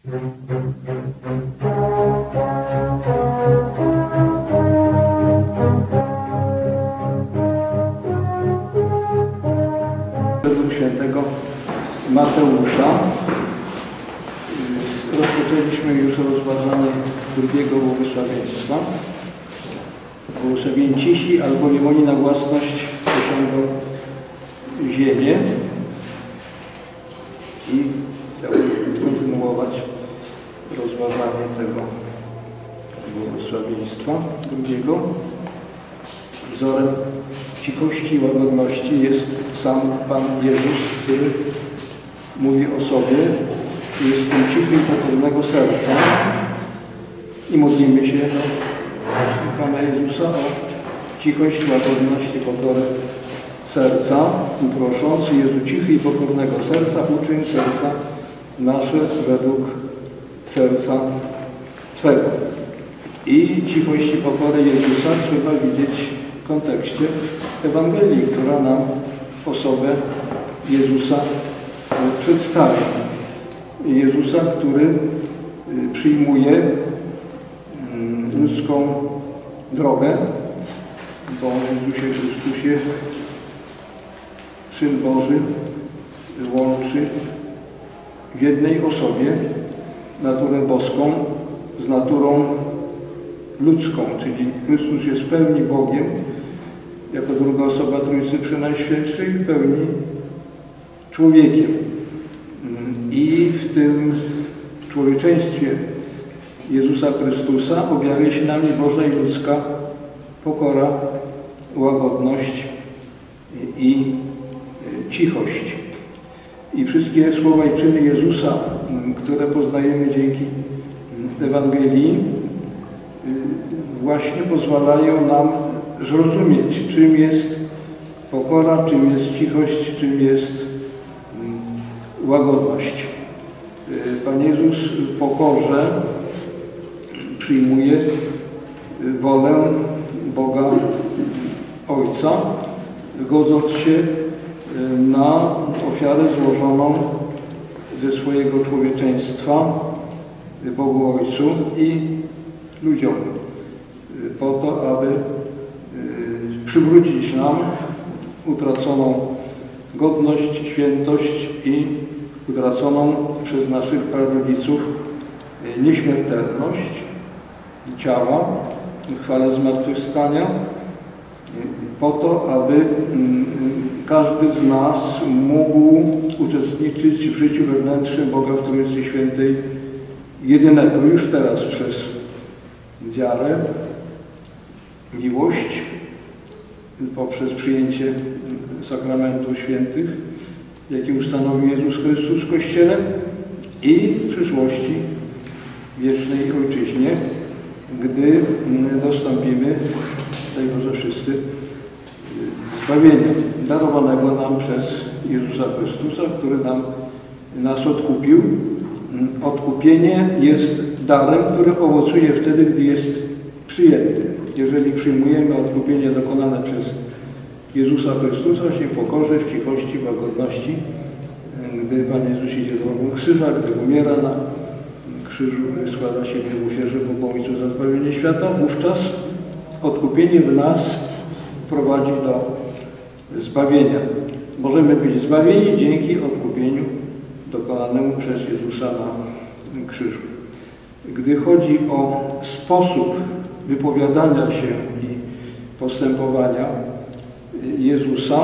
Według świętego Mateusza rozpoczęliśmy już rozważanie drugiego błogosławieństwa. Błogosławieni albowiem oni na własność posiądą ziemię. I chciałbym kontynuować rozważanie tego błogosławieństwa drugiego. Wzorem cichości i łagodności jest sam Pan Jezus, który mówi o sobie: jestem cichy i pokornego serca. I modlimy się do Pana Jezusa o cichość, łagodność i pokorę serca, prosząc: Jezu, cichy i pokornego serca, uczyń serca nasze według serca Twego. I cichość i pokorę Jezusa trzeba widzieć w kontekście Ewangelii, która nam osobę Jezusa przedstawia. Jezusa, który przyjmuje ludzką drogę, bo w Jezusie Chrystusie Syn Boży łączy w jednej osobie naturę boską z naturą ludzką, czyli Chrystus jest w pełni Bogiem, jako druga osoba Trójcy Przenajświętszej, w pełni człowiekiem. I w tym człowieczeństwie Jezusa Chrystusa objawia się nam Boża i ludzka pokora, łagodność i cichość. I wszystkie słowa i czyny Jezusa, które poznajemy dzięki Ewangelii, właśnie pozwalają nam zrozumieć, czym jest pokora, czym jest cichość, czym jest łagodność. Pan Jezus w pokorze przyjmuje wolę Boga Ojca, godząc się na ofiarę złożoną ze swojego człowieczeństwa Bogu Ojcu i ludziom, po to, aby przywrócić nam utraconą godność, świętość i utraconą przez naszych prarodziców nieśmiertelność ciała w chwale zmartwychwstania, po to, aby każdy z nas mógł uczestniczyć w życiu wewnętrznym Boga w Trójcy Świętej jedynego, już teraz przez wiarę, miłość, poprzez przyjęcie sakramentu świętych, jaki ustanowił Jezus Chrystus w Kościele, i w przyszłości wiecznej Ojczyźnie, gdy dostąpimy, daj Boże wszyscy, zbawienia darowanego nam przez Jezusa Chrystusa, który nas odkupił. Odkupienie jest darem, który owocuje wtedy, gdy jest przyjęty. Jeżeli przyjmujemy odkupienie dokonane przez Jezusa Chrystusa właśnie w pokorze, w cichości, w łagodności, gdy Pan Jezus idzie drogą krzyża, gdy umiera na krzyżu, składa siebie w ofierze Bogu Ojcu za zbawienie świata, wówczas odkupienie w nas prowadzi do zbawienia. Możemy być zbawieni dzięki odkupieniu dokonanemu przez Jezusa na krzyżu. Gdy chodzi o sposób wypowiadania się i postępowania Jezusa,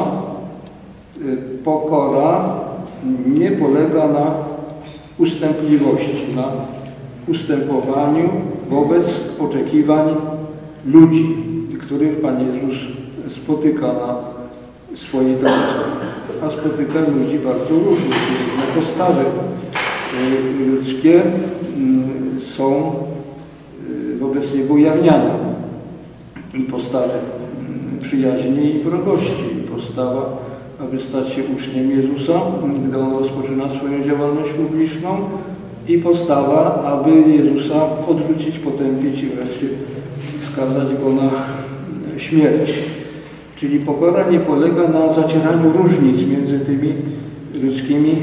pokora nie polega na ustępliwości, na ustępowaniu wobec oczekiwań ludzi, których Pan Jezus spotyka na swojej drodze. A spotyka ludzi bardzo różnych, różne postawy ludzkie są wobec Niego ujawniane. I postawy przyjaźni i wrogości, i postawa, aby stać się uczniem Jezusa, gdy On rozpoczyna swoją działalność publiczną, i postawa, aby Jezusa odrzucić, potępić i wreszcie skazać Go na śmierć. Czyli pokora nie polega na zacieraniu różnic między tymi ludzkimi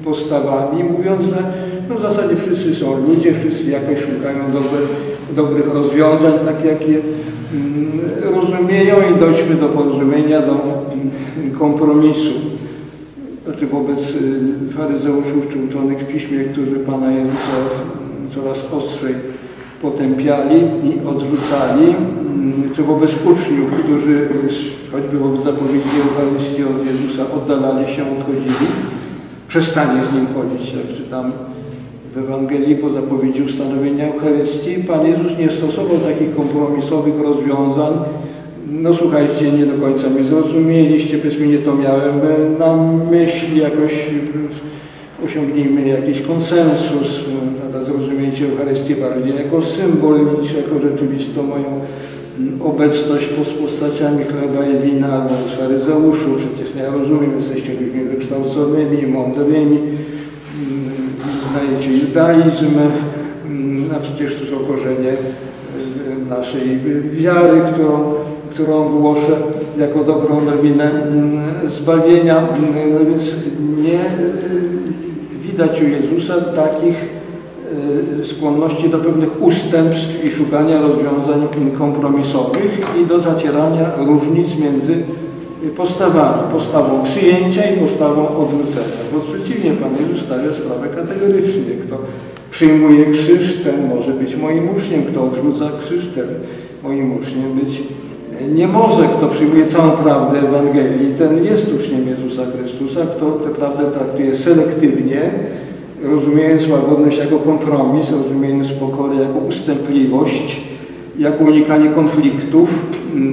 postawami, mówiąc, że no w zasadzie wszyscy są ludzie, wszyscy jakoś szukają dobrych rozwiązań, tak jak je rozumieją i dojdźmy do porozumienia, do kompromisu. Znaczy wobec faryzeuszów czy uczonych w Piśmie, którzy Pana Jezusa coraz ostrzej potępiali i odrzucali, czy wobec uczniów, którzy choćby wobec zapowiedzi Eucharystii od Jezusa oddalali się, odchodzili, przestanie z Nim chodzić. Jak czytam w Ewangelii po zapowiedzi ustanowienia Eucharystii, Pan Jezus nie stosował takich kompromisowych rozwiązań. No słuchajcie, nie do końca mnie zrozumieliście, powiedzmy, nie to miałem na myśli, jakoś osiągnijmy jakiś konsensus, zrozumiecie Eucharystię bardziej jako symbol niż jako rzeczywistą moją obecność z postaciami chleba i wina albo z faryzeuszów. Przecież ja rozumiem, jesteście ludźmi wykształconymi, mądrymi, znajecie judaizm, a przecież to są korzenie naszej wiary, którą głoszę jako dobrą nowinę zbawienia. No więc nie widać u Jezusa takich skłonności do pewnych ustępstw i szukania rozwiązań kompromisowych i do zacierania różnic między postawami, postawą przyjęcia i postawą odwrócenia. Bo przeciwnie, Pan Jezus stawia sprawę kategorycznie. Kto przyjmuje krzyż, ten może być moim uczniem. Kto odrzuca krzyż, ten moim uczniem być nie może. Kto przyjmuje całą prawdę Ewangelii, ten jest uczniem Jezusa Chrystusa. Kto tę prawdę traktuje selektywnie, rozumiejąc łagodność jako kompromis, rozumiejąc pokorę jako ustępliwość, jako unikanie konfliktów,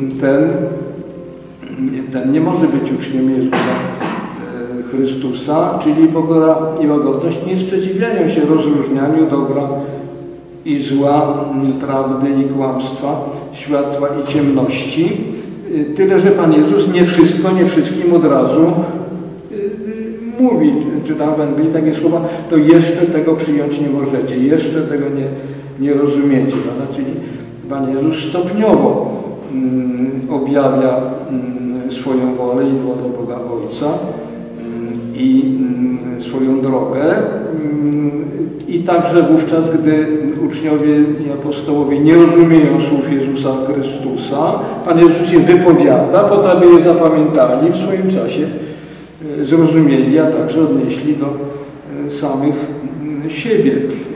ten nie może być uczniem Jezusa Chrystusa, czyli pokora i łagodność nie sprzeciwiają się rozróżnianiu dobra i zła, prawdy i kłamstwa, światła i ciemności. Tyle, że Pan Jezus nie wszystko, nie wszystkim od razu mówi, czytam w Ewangelii takie słowa, to jeszcze tego przyjąć nie możecie, jeszcze tego nie rozumiecie. Prawda? Czyli Pan Jezus stopniowo objawia swoją wolę i wolę Boga Ojca i swoją drogę. I także wówczas, gdy uczniowie i apostołowie nie rozumieją słów Jezusa Chrystusa, Pan Jezus je wypowiada po to, aby je zapamiętali w swoim czasie, zrozumieli, a także odnieśli do samych siebie.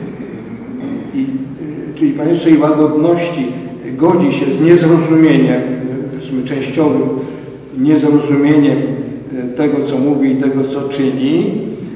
Czyli Pan Jezus w swojej łagodności godzi się z niezrozumieniem, częściowym niezrozumieniem tego, co mówi i tego, co czyni.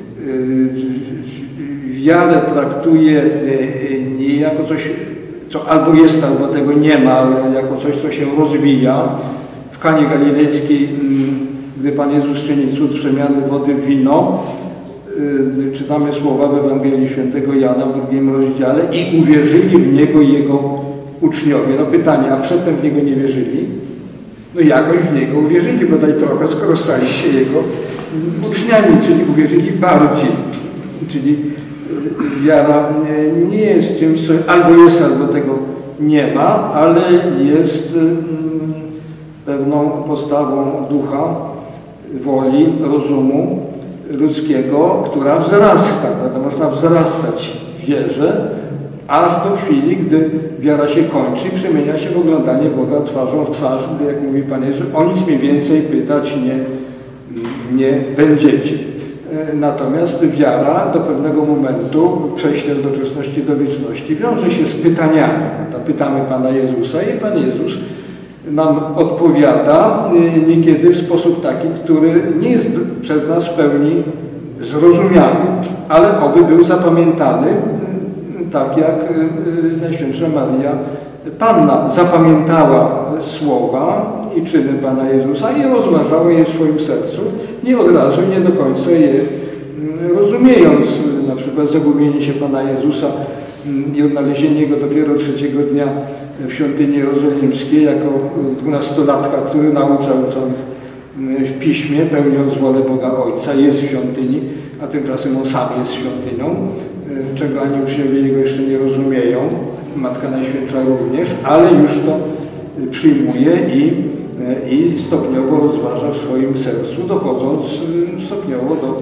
Wiarę traktuje nie jako coś, co albo jest, albo tego nie ma, ale jako coś, co się rozwija. W Kanie Galilejskiej, gdy Pan Jezus czyni cud przemiany wody w wino, czytamy słowa w Ewangelii Świętego Jana w 2 rozdziale: i uwierzyli w Niego Jego uczniowie. No pytanie, a przedtem w Niego nie wierzyli? No jakoś w Niego uwierzyli, bodaj trochę, skoro stali się Jego uczniami, czyli uwierzyli bardziej. Czyli wiara nie jest czymś, co albo jest, albo tego nie ma, ale jest pewną postawą ducha, woli, rozumu ludzkiego, która wzrasta. Prawda? Można wzrastać w wierze, aż do chwili, gdy wiara się kończy i przemienia się w oglądanie Boga twarzą w twarz, gdy, jak mówi Pan Jezus, o nic mnie więcej pytać nie będziecie. Natomiast wiara do pewnego momentu przejścia z doczesności do wieczności wiąże się z pytaniami. Pytamy Pana Jezusa i Pan Jezus nam odpowiada, niekiedy w sposób taki, który nie jest przez nas w pełni zrozumiany, ale oby był zapamiętany, tak jak Najświętsza Maria Panna zapamiętała słowa i czyny Pana Jezusa i rozważała je w swoim sercu, nie od razu, nie do końca je rozumiejąc. Na przykład zagubienie się Pana Jezusa i odnalezienie Go dopiero 3. dnia w świątyni jerozolimskiej jako 12-latka, który nauczał uczonych w Piśmie, pełniąc wolę Boga Ojca, jest w świątyni, a tymczasem On sam jest świątynią, czego ani uczniowie Jego jeszcze nie rozumieją, Matka Najświętsza również, ale już to przyjmuje i stopniowo rozważa w swoim sercu, dochodząc stopniowo do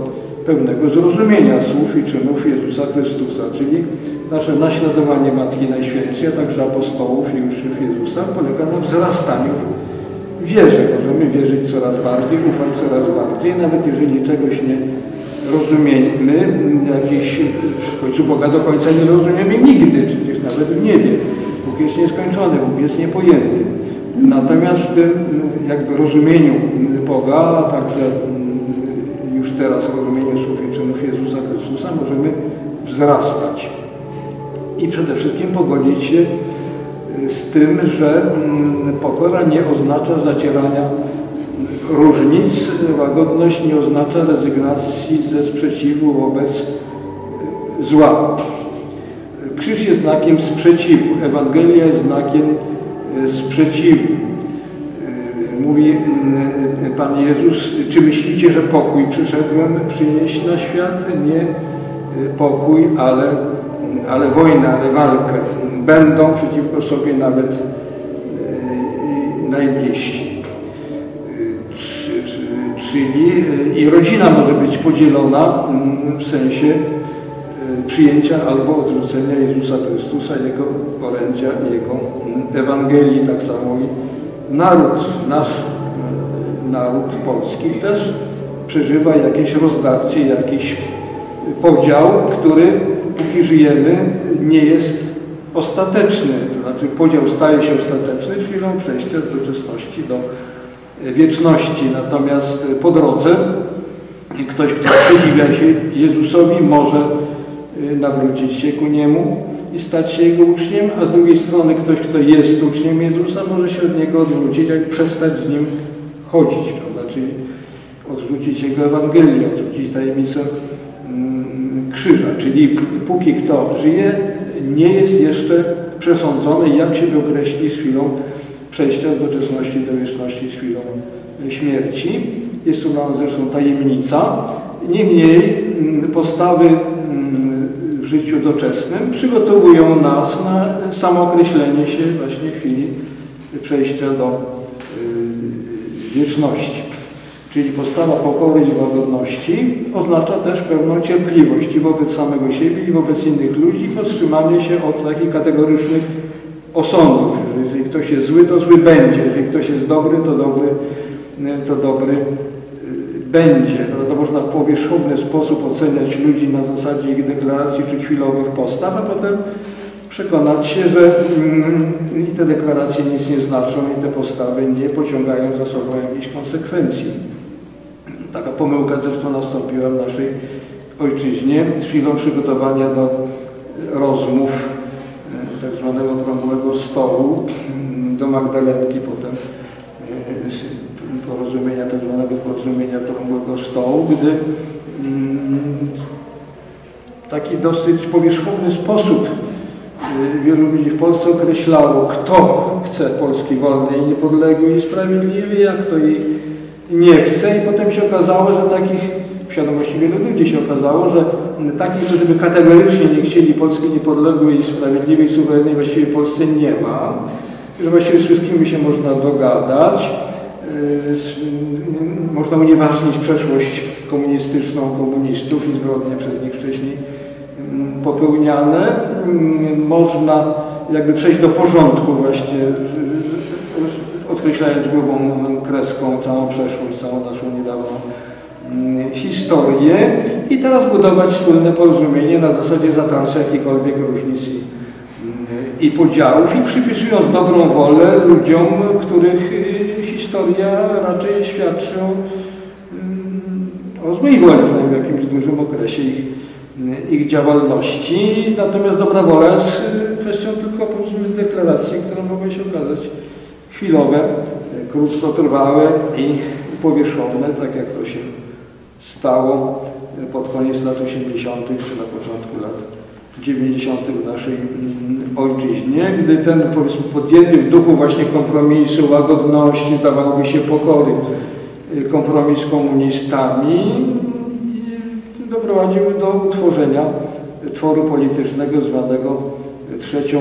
pełnego zrozumienia słów i czynów Jezusa Chrystusa, czyli nasze naśladowanie Matki Najświętszej, a także apostołów i uczniów Jezusa polega na wzrastaniu w wierze. Możemy wierzyć coraz bardziej, ufać coraz bardziej, nawet jeżeli czegoś nie rozumiemy, w końcu Boga do końca nie zrozumiemy nigdy, przecież nawet w niebie. Bóg jest nieskończony, Bóg jest niepojęty. Natomiast w tym jakby rozumieniu Boga, a także już teraz rozumieniu słów i czynów Jezusa Chrystusa możemy wzrastać. I przede wszystkim pogodzić się z tym, że pokora nie oznacza zacierania różnic, łagodność nie oznacza rezygnacji ze sprzeciwu wobec zła. Krzyż jest znakiem sprzeciwu, Ewangelia jest znakiem sprzeciwu. Mówi Pan Jezus, czy myślicie, że pokój przyszedłem przynieść na świat? Nie pokój, ale wojnę, ale walkę. Będą przeciwko sobie nawet najbliżsi. Czyli i rodzina może być podzielona w sensie przyjęcia albo odrzucenia Jezusa Chrystusa, Jego orędzia, Jego Ewangelii. Tak samo i nasz naród polski też przeżywa jakieś rozdarcie, jakiś podział, który póki żyjemy nie jest ostateczny. To znaczy podział staje się ostateczny chwilą przejścia z doczesności do wieczności. Natomiast po drodze ktoś, kto przeciwia się Jezusowi, może nawrócić się ku Niemu i stać się Jego uczniem, a z drugiej strony ktoś, kto jest uczniem Jezusa, może się od Niego odwrócić, jak przestać z Nim chodzić, prawda? Czyli odrzucić Jego Ewangelię, odrzucić tajemnicę krzyża. Czyli póki kto żyje, nie jest jeszcze przesądzony, jak się określi z chwilą przejścia z doczesności do wieczności, z chwilą śmierci. Jest to dla nas zresztą tajemnica. Niemniej postawy w życiu doczesnym przygotowują nas na samookreślenie się właśnie w chwili przejścia do wieczności. Czyli postawa pokory i łagodności oznacza też pewną cierpliwość i wobec samego siebie i wobec innych ludzi, powstrzymanie się od takich kategorycznych osądów. Jeżeli ktoś jest zły, to zły będzie. Jeżeli ktoś jest dobry, to dobry będzie. To można w powierzchowny sposób oceniać ludzi na zasadzie ich deklaracji czy chwilowych postaw, a potem przekonać się, że i te deklaracje nic nie znaczą i te postawy nie pociągają za sobą jakichś konsekwencji. Taka pomyłka zresztą nastąpiła w naszej ojczyźnie z chwilą przygotowania do rozmów tak zwanego okrągłego stołu do Magdalenki, potem porozumienia, tak zwanego porozumienia okrągłego stołu, gdy w taki dosyć powierzchowny sposób wielu ludzi w Polsce określało, kto chce Polski wolnej, niepodległej i sprawiedliwej, a kto jej nie chce. I potem się okazało, że takich, w świadomości wielu ludzi się okazało, że takich, którzy by kategorycznie nie chcieli Polski niepodległej, sprawiedliwej, suwerennej właściwie w Polsce nie ma. Że właściwie z wszystkimi się można dogadać. Można unieważnić przeszłość komunistyczną komunistów i zbrodnie przez nich wcześniej popełniane. Można jakby przejść do porządku właśnie, odkreślając grubą kreską całą przeszłość, całą naszą niedawną historię i teraz budować wspólne porozumienie na zasadzie zatarcia jakichkolwiek różnic i podziałów i przypisując dobrą wolę ludziom, których historia raczej świadczy o złej woli, w jakimś dużym okresie ich działalności. Natomiast dobra wola jest kwestią tylko deklaracji, które mogą się okazać chwilowe, krótkotrwałe i powierzchowne, tak jak to się stało pod koniec lat 80. czy na początku lat 90. w naszej ojczyźnie, gdy ten, powiedzmy, podjęty w duchu właśnie kompromisu, łagodności, zdawałoby się pokory, kompromis z komunistami doprowadził do utworzenia tworu politycznego zwanego trzecią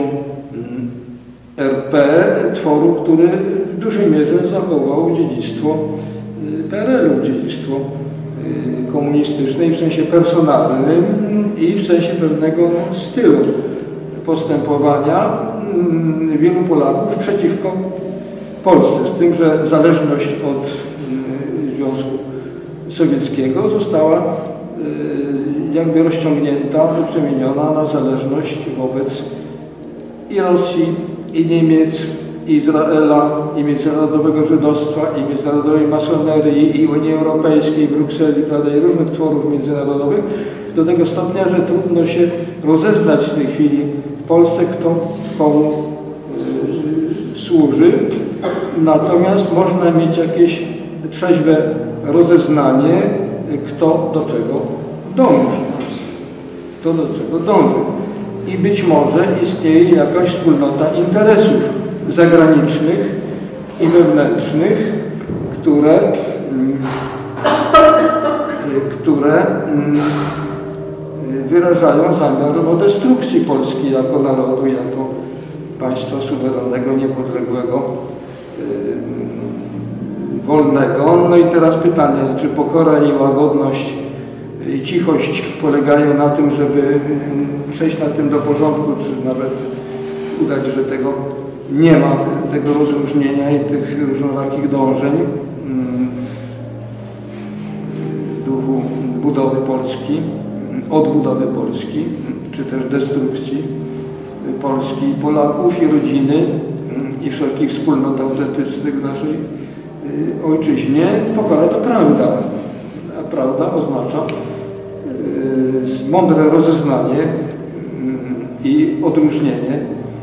RP, tworu, który w dużej mierze zachował dziedzictwo PRL-u, dziedzictwo komunistycznej w sensie personalnym i w sensie pewnego stylu postępowania wielu Polaków przeciwko Polsce. Z tym, że zależność od Związku Sowieckiego została jakby rozciągnięta, przemieniona na zależność wobec i Rosji, i Niemiec, i Izraela, i międzynarodowego żydostwa, i międzynarodowej masonerii, i Unii Europejskiej, Brukseli, prawda, i różnych tworów międzynarodowych, do tego stopnia, że trudno się rozeznać w tej chwili w Polsce, kto komu służy. Natomiast można mieć jakieś trzeźwe rozeznanie, kto do czego dąży. Kto do czego dąży. I być może istnieje jakaś wspólnota interesów zagranicznych i wewnętrznych, które wyrażają zamiar destrukcji Polski jako narodu, jako państwa suwerennego, niepodległego, wolnego. No i teraz pytanie, czy pokora i łagodność i cichość polegają na tym, żeby przejść na tym do porządku, czy nawet udać, że tego nie ma, tego rozróżnienia i tych różnorakich dążeń duchu budowy Polski, odbudowy Polski, czy też destrukcji Polski i Polaków i rodziny i wszelkich wspólnot autentycznych w naszej ojczyźnie. Pokora to prawda, a prawda oznacza mądre rozeznanie i odróżnienie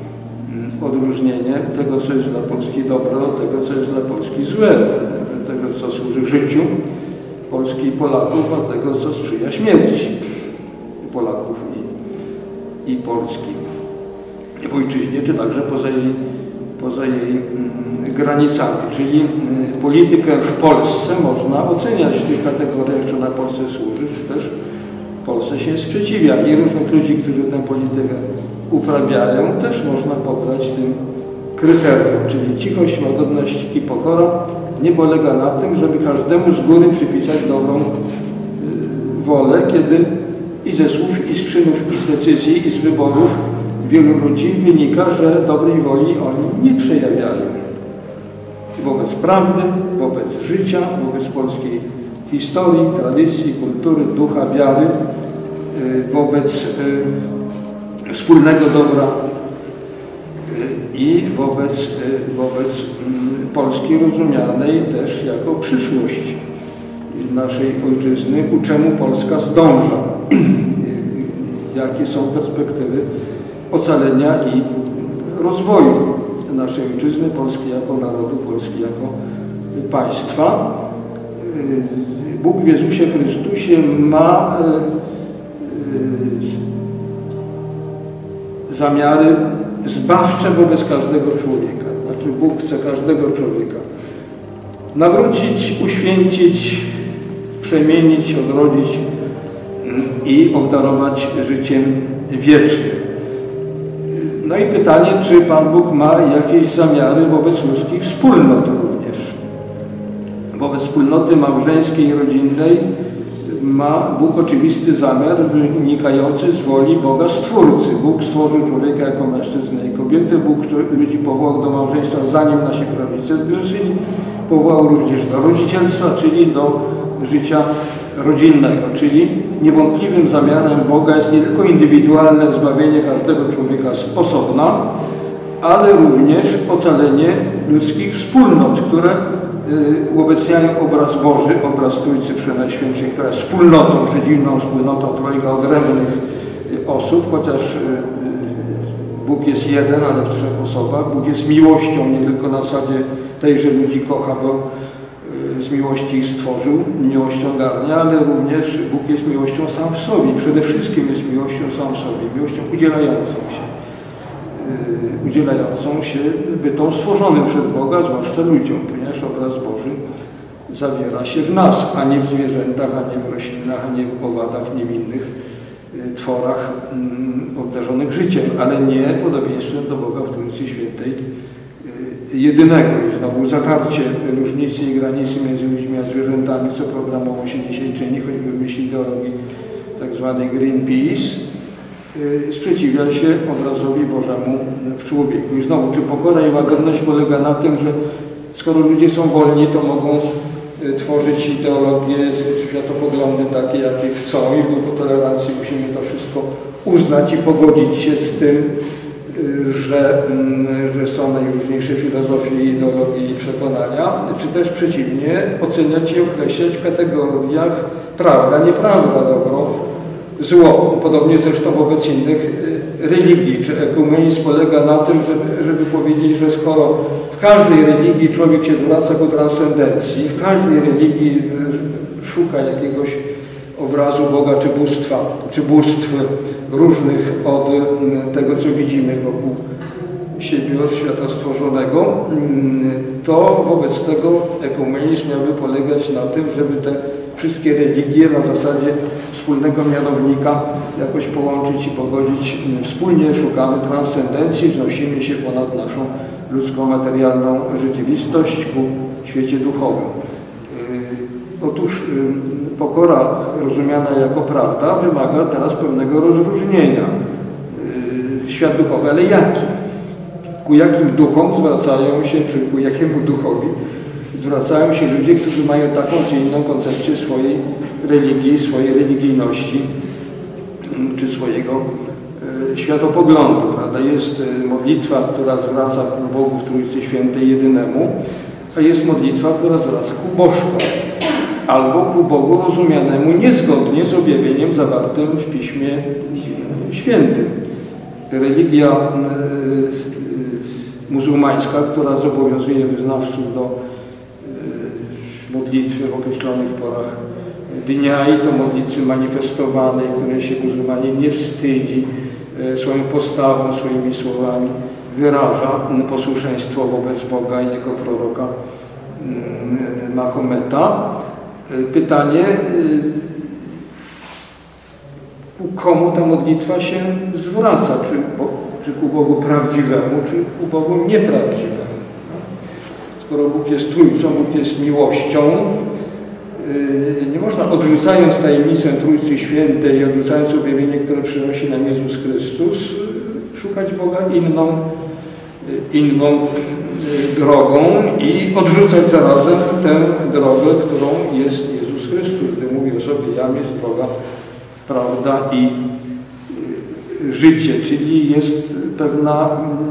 tego, co jest dla Polski dobre, od tego, co jest dla Polski złe, tego, co służy życiu Polski i Polaków, a tego, co sprzyja śmierci Polaków i Polski w ojczyźnie, czy także poza jej granicami. Czyli politykę w Polsce można oceniać w tych kategoriach, czy ona Polsce służy, czy też Polsce się sprzeciwia. I różnych ludzi, którzy tę politykę uprawiają, też można poddać tym kryterium, czyli cichość, łagodność i pokora nie polega na tym, żeby każdemu z góry przypisać dobrą wolę, kiedy i ze słów, i z czynów, i z decyzji, i z wyborów wielu ludzi wynika, że dobrej woli oni nie przejawiają wobec prawdy, wobec życia, wobec polskiej historii, tradycji, kultury, ducha, wiary, wobec wspólnego dobra i wobec Polski rozumianej też jako przyszłość naszej ojczyzny, ku czemu Polska zdąża. Jakie są perspektywy ocalenia i rozwoju naszej ojczyzny, Polski jako narodu, Polski jako państwa. Bóg w Jezusie Chrystusie ma zamiary zbawcze wobec każdego człowieka. Znaczy Bóg chce każdego człowieka nawrócić, uświęcić, przemienić, odrodzić i obdarować życiem wiecznym. No i pytanie, czy Pan Bóg ma jakieś zamiary wobec ludzkich wspólnot również. Wobec wspólnoty małżeńskiej i rodzinnej ma Bóg oczywisty zamiar wynikający z woli Boga Stwórcy. Bóg stworzył człowieka jako mężczyznę i kobietę. Bóg ludzi powołał do małżeństwa, zanim nasi prawicy zgrzeszyli. Powołał również do rodzicielstwa, czyli do życia rodzinnego. Czyli niewątpliwym zamiarem Boga jest nie tylko indywidualne zbawienie każdego człowieka z osobna, ale również ocalenie ludzkich wspólnot, które uobecniają obraz Boży, obraz Trójcy Przenajświętszej, która jest wspólnotą, przedziwną wspólnotą trojga odrębnych osób, chociaż Bóg jest jeden, ale w trzech osobach. Bóg jest miłością, nie tylko na zasadzie tej, że ludzi kocha, bo z miłości ich stworzył, miłością garnia, ale również Bóg jest miłością sam w sobie. Przede wszystkim jest miłością sam w sobie, miłością udzielającą się bytom stworzonym przez Boga, zwłaszcza ludziom, ponieważ obraz Boży zawiera się w nas, a nie w zwierzętach, a nie w roślinach, a nie w owadach, nie w innych tworach obdarzonych życiem, ale nie podobieństwem do Boga w Trójcy Świętej jedynego i znowu zatarcie różnicy i granicy między ludźmi a zwierzętami, co programowo się dzisiaj czyni, choćby w myśl ideologii tak zwanej Greenpeace, sprzeciwia się obrazowi Bożemu w człowieku. I znowu, czy pokora i łagodność polega na tym, że skoro ludzie są wolni, to mogą tworzyć ideologie czy światopoglądy takie, jakie chcą i w duchu tolerancji musimy to wszystko uznać i pogodzić się z tym, że są najróżniejsze filozofie, ideologie i przekonania, czy też przeciwnie, oceniać i określać w kategoriach prawda, nieprawda, dobro, zło. Podobnie zresztą wobec innych religii. Czy ekumenizm polega na tym, żeby powiedzieć, że skoro w każdej religii człowiek się zwraca ku transcendencji, w każdej religii szuka jakiegoś obrazu Boga czy bóstw różnych od tego, co widzimy wokół siebie, od świata stworzonego, to wobec tego ekumenizm miałby polegać na tym, żeby te wszystkie religie na zasadzie wspólnego mianownika jakoś połączyć i pogodzić. Wspólnie szukamy transcendencji, wznosimy się ponad naszą ludzką, materialną rzeczywistość ku świecie duchowym. Otóż pokora rozumiana jako prawda wymaga teraz pewnego rozróżnienia. Świat duchowy, ale jaki? Ku jakim duchom zwracają się, czy ku jakiemu duchowi zwracają się ludzie, którzy mają taką czy inną koncepcję swojej religii, swojej religijności, czy swojego światopoglądu. Prawda? Jest modlitwa, która zwraca ku Bogu w Trójcy Świętej jedynemu, a jest modlitwa, która zwraca ku bożkom, albo ku Bogu rozumianemu niezgodnie z objawieniem zawartym w Piśmie Świętym. Religia muzułmańska, która zobowiązuje wyznawców do modlitwy w określonych porach dnia i to modlitwy manifestowanej, której się muzułmanin nie wstydzi, swoją postawą, swoimi słowami wyraża posłuszeństwo wobec Boga i Jego proroka Mahometa. Pytanie, ku komu ta modlitwa się zwraca? Czy ku Bogu prawdziwemu, czy ku Bogu nieprawdziwemu? Skoro Bóg jest Trójcą, Bóg jest miłością, nie można, odrzucając tajemnicę Trójcy Świętej i odrzucając objawienie, które przynosi nam Jezus Chrystus, szukać Boga inną drogą i odrzucać zarazem tę drogę, którą jest Jezus Chrystus, gdy mówi o sobie: jam jest droga, prawda i życie, czyli jest pewna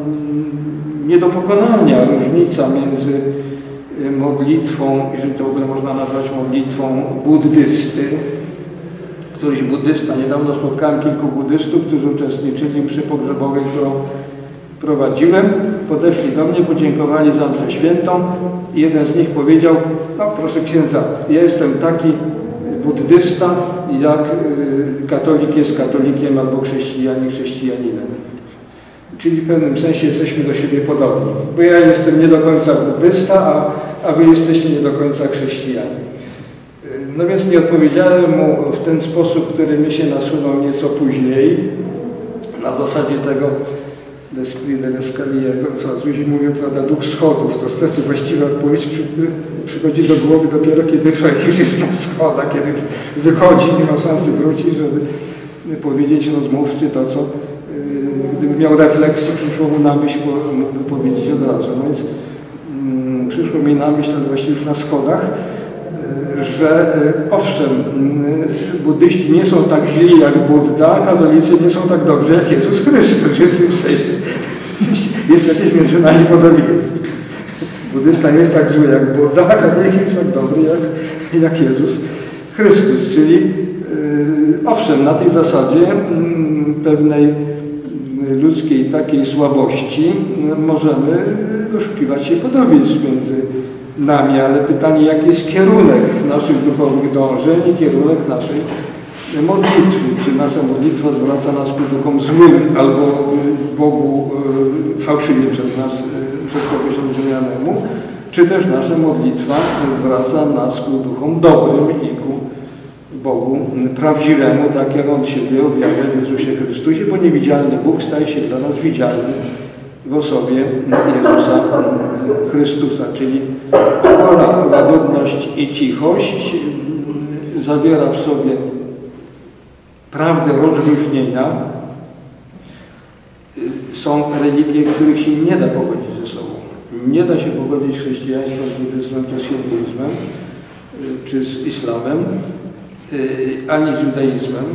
nie do pokonania różnica między modlitwą, jeżeli to w ogóle można nazwać modlitwą buddysty. Któryś buddysta, niedawno spotkałem kilku buddystów, którzy uczestniczyli w mszy pogrzebowej, którą prowadziłem, podeszli do mnie, podziękowali za mszę świętą i jeden z nich powiedział: no proszę księdza, ja jestem taki buddysta, jak katolik jest katolikiem albo chrześcijanin chrześcijaninem. Czyli w pewnym sensie jesteśmy do siebie podobni, bo ja jestem nie do końca buddysta, a wy jesteście nie do końca chrześcijanie. No więc nie odpowiedziałem mu w ten sposób, który mi się nasunął nieco później, na zasadzie tego l'esprit de l'escalier, Francuzi mówią, prawda, duch schodów. To wtedy właściwa odpowiedź przychodzi do głowy dopiero, kiedy człowiek już jest na schodach, kiedy już wychodzi, nie ma szansy wrócić, żeby powiedzieć rozmówcy to, co gdyby miał refleksję, przyszło mu na myśl, mógłby powiedzieć od razu. No więc przyszło mi na myśl, ale właściwie już na schodach, że owszem, buddyści nie są tak źli jak Budda, a katolicy nie są tak dobrzy jak Jezus Chrystus. W tym sensie jest jakieś między nami podobieństwo. Buddysta nie jest tak zły jak Budda, a katolik jest tak dobry jak Jezus Chrystus. Czyli owszem, na tej zasadzie pewnej ludzkiej takiej słabości możemy doszukiwać się podobieństw między nami, ale pytanie, jaki jest kierunek naszych duchowych dążeń i kierunek naszej modlitwy. Czy nasza modlitwa zwraca nas ku duchom złym albo Bogu fałszywie przez nas, przez kogoś rozumianemu, czy też nasza modlitwa zwraca nas ku duchom dobrym i ku Bogu prawdziwemu, tak jak On siebie objawia w Jezusie Chrystusie, bo niewidzialny Bóg staje się dla nas widzialny w osobie Jezusa Chrystusa, czyli pokora, łagodność i cichość zawiera w sobie prawdę rozróżnienia. Są religie, których się nie da pogodzić ze sobą. Nie da się pogodzić chrześcijaństwa z buddyzmem, czy z hinduizmem, czy z islamem, ani z judaizmem.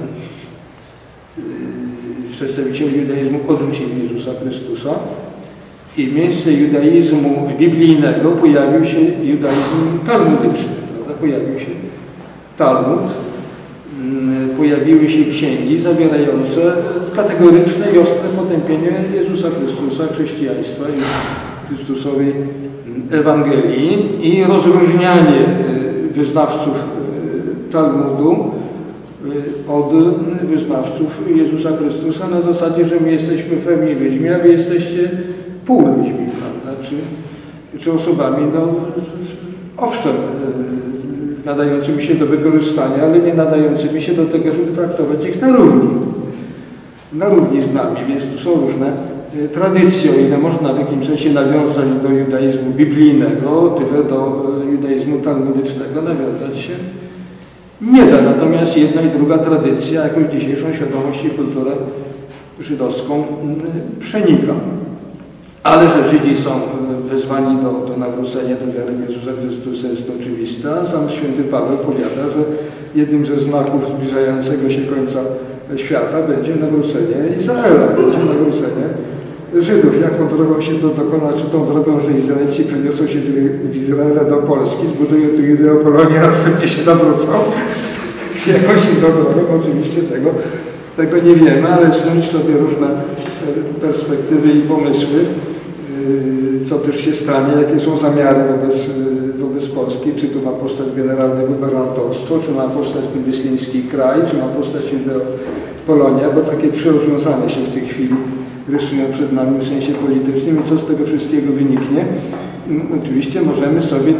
Przedstawiciele judaizmu odrzucili Jezusa Chrystusa i w miejsce judaizmu biblijnego pojawił się judaizm talmudyczny. Prawda? Pojawił się Talmud, pojawiły się księgi zawierające kategoryczne i ostre potępienie Jezusa Chrystusa, chrześcijaństwa i Chrystusowej Ewangelii i rozróżnianie wyznawców Talmudu od wyznawców Jezusa Chrystusa na zasadzie, że my jesteśmy pewni ludźmi, a wy jesteście półludźmi, prawda? Czy osobami, no owszem, nadającymi się do wykorzystania, ale nie nadającymi się do tego, żeby traktować ich na równi z nami, więc tu są różne tradycje, o ile można w jakimś sensie nawiązać do judaizmu biblijnego, tyle do judaizmu talmudycznego nawiązać się nie da. Natomiast jedna i druga tradycja jakąś dzisiejszą świadomość i kulturę żydowską przenika. Ale że Żydzi są wezwani do nawrócenia do wiary w Jezusa Chrystusa jest to oczywiste. Sam święty Paweł powiada, że jednym ze znaków zbliżającego się końca świata będzie nawrócenie Izraela, będzie nawrócenie Żydów. Jaką drogą się to dokona? Czy tą drogą, że Izraelici przeniosą się z Izraela do Polski, zbudują tu Judeopolię, a następnie się nawrócą? Czy jakąś inną drogą? Oczywiście tego nie wiemy, ale snuć sobie różne perspektywy i pomysły, co też się stanie, jakie są zamiary wobec Polski, czy tu ma powstać generalne gubernatorstwo, czy ma powstać Krubiesliński kraj, czy ma powstać Polonia, bo takie trzy rozwiązania się w tej chwili rysują przed nami w sensie politycznym i co z tego wszystkiego wyniknie. Oczywiście możemy sobie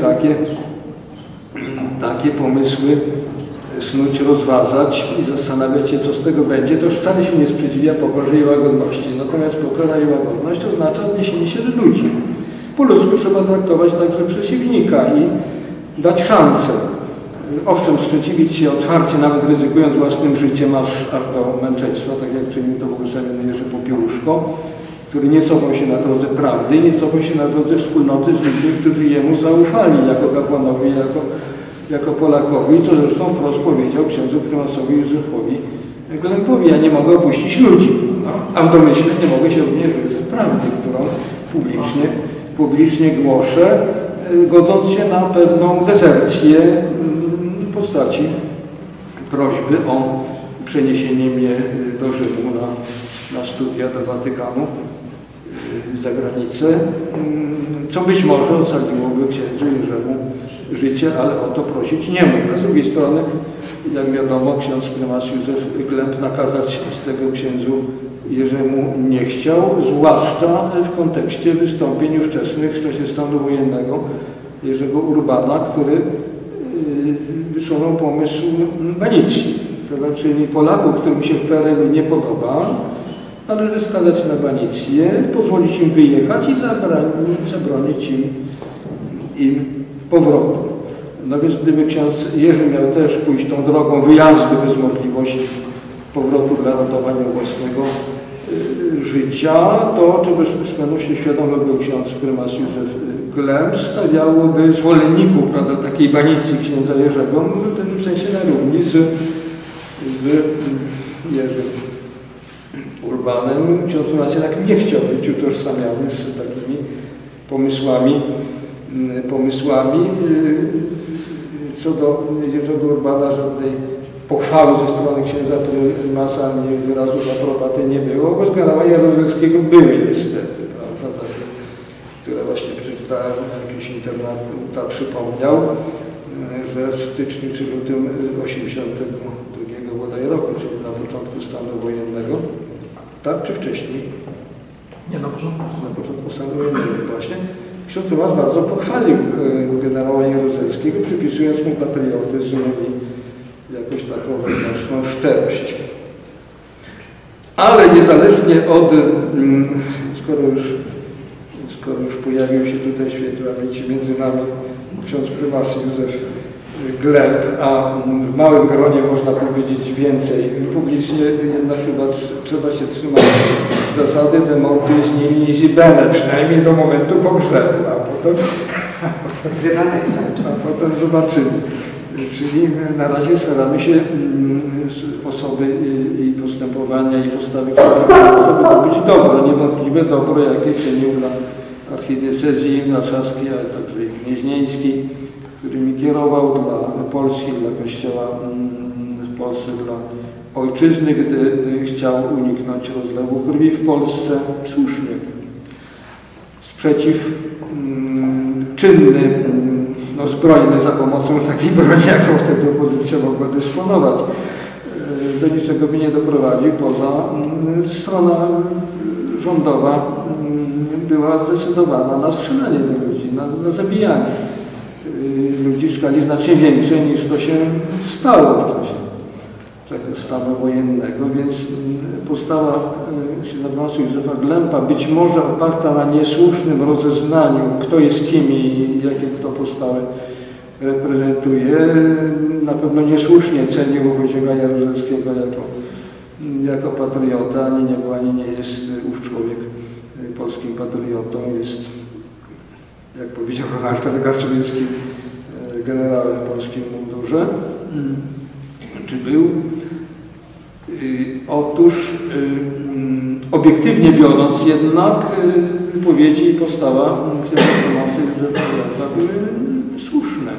takie pomysły snuć, rozważać i zastanawiać się, co z tego będzie. To już wcale się nie sprzeciwia pokorze i łagodności. Natomiast pokora i łagodność oznacza odniesienie się do ludzi. Po ludzku trzeba traktować także przeciwnika i dać szansę. Owszem, sprzeciwić się otwarcie, nawet ryzykując własnym życiem aż do męczeństwa, tak jak czynił to błogosławiony Jerzy Popiełuszko, który nie cofał się na drodze prawdy i nie cofał się na drodze wspólnoty z ludźmi, którzy jemu zaufali jako kapłanowi, jako Polakowi, co zresztą wprost powiedział księdzu prymasowi Józefowi Glempowi: ja nie mogę opuścić ludzi, no, a w domyśle nie mogę się również rzucać prawdy, którą publicznie głoszę, godząc się na pewną dezercję w postaci prośby o przeniesienie mnie do Rzymu na studia do Watykanu, za granicę, co być może ocaliłoby księdzu Jerzemu życie, ale o to prosić nie mógł. A z drugiej strony, jak wiadomo, ksiądz prymas Józef Glemp nakazać z tego księdzu Jerzemu nie chciał, zwłaszcza w kontekście wystąpień ówczesnych w czasie stanu wojennego Jerzego Urbana, który wysunął pomysł banicji. To znaczy Polaków, którym się w PRL-u nie podoba, należy skazać na banicję, pozwolić im wyjechać i zabronić im powrotu. No więc gdyby ksiądz Jerzy miał też pójść tą drogą wyjazdu bez możliwości powrotu dla ratowania własnego życia, to czego z pewnością świadomy był ksiądz prymas Józef Glemp, stawiałoby zwolenników, prawda, takiej banicji księdza Jerzego, w pewnym sensie na równi z Jerzym Urbanem. Ksiądz prymas jednak nie chciał być utożsamiany z takimi pomysłami. Co do Jerzego Urbana żadnej pochwały ze strony księdza prymasa ani wyrazów aprobaty nie było, bo z generała Jaruzelskiego były niestety, prawda, takie, które właśnie przeczytałem, jakiś internauta przypomniał, że w styczniu czy lutym 82 bodaj roku, czyli na początku stanu wojennego, tak czy wcześniej? Nie, na początku. Na początku stanu wojennego właśnie. Ksiądz prymas bardzo pochwalił generała Jaruzelskiego, przypisując mu patriotyzm i jakąś taką wewnętrzną szczerość. Ale niezależnie od, skoro już skoro już pojawił się tutaj święty pamięci między nami ksiądz prymas Józef Gleb, a w małym gronie można powiedzieć więcej. Publicznie jednak chyba trzeba się trzymać zasady de mortuis nisi bene, przynajmniej do momentu pogrzebu, a potem zobaczymy. Czyli na razie staramy się osoby i postępowania i postawy osoby to być dobro, niewątpliwe dobro, jakie czynił dla archidiecezji warszawskiej, ale także i gnieźnieńskiej, którymi kierował dla Polski, dla Kościoła w Polsce, dla ojczyzny, gdy chciał uniknąć rozlewu krwi w Polsce. Słusznie. Sprzeciw czynny, zbrojny za pomocą takiej broni, jaką wtedy opozycja mogła dysponować, do niczego by nie doprowadził, poza strona rządowa była zdecydowana na strzelanie do ludzi, na zabijanie ludzi w skali znacznie większej niż to się stało w czasie stanu wojennego, więc postawa księdza Józefa Glępa, być może oparta na niesłusznym rozeznaniu, kto jest kim i jakie kto postawy reprezentuje, na pewno niesłusznie cenił Wojciecha Jaruzelskiego jako patriota, ani nie był, ani nie jest ów człowiek polskim patriotą, jest, jak powiedział Ronald Ragasowiecki, generałem w polskim mundurze. Czy był? Otóż obiektywnie biorąc jednak wypowiedzi i postawa księdza Tomasa Józefa Glępa były słuszne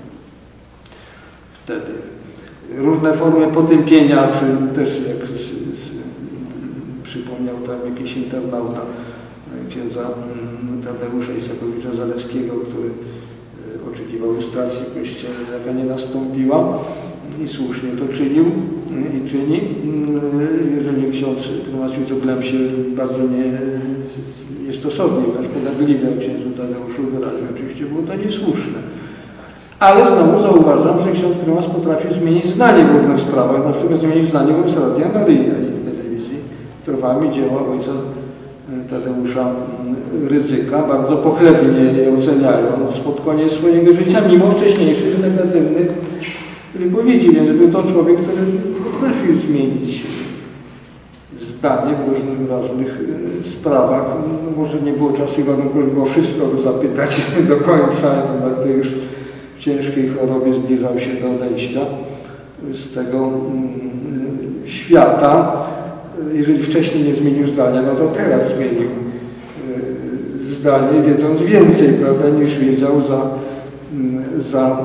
wtedy. Różne formy potępienia, czy też jak przypomniał tam jakiś internauta księdza Tadeusza Isakowicza-Zaleskiego, który oczekiwał lustracji w kościele, jaka nie nastąpiła i słusznie to czynił i czyni. Jeżeli ksiądz prymas Józef Gleb się bardzo niestosownie, wręcz podagliwie o księdzu Tadeuszu wyraził, oczywiście było to niesłuszne. Ale znowu zauważam, że ksiądz prymas potrafił zmienić zdanie w różnych sprawach, na przykład zmienić zdanie wobec Radia Maryja i telewizji. Trwami dzieła ojca Tadeusza Rydzyka, bardzo pochlebnie je oceniając pod koniec swojego życia, mimo wcześniejszych negatywnych wypowiedzi, więc był to człowiek, który potrafił zmienić zdanie w różnych ważnych sprawach. Może nie było czasu i warunków, żeby o wszystko go zapytać do końca, gdy już w ciężkiej chorobie zbliżał się do odejścia z tego świata. Jeżeli wcześniej nie zmienił zdania, no to teraz zmienił zdanie, wiedząc więcej, prawda, niż wiedział za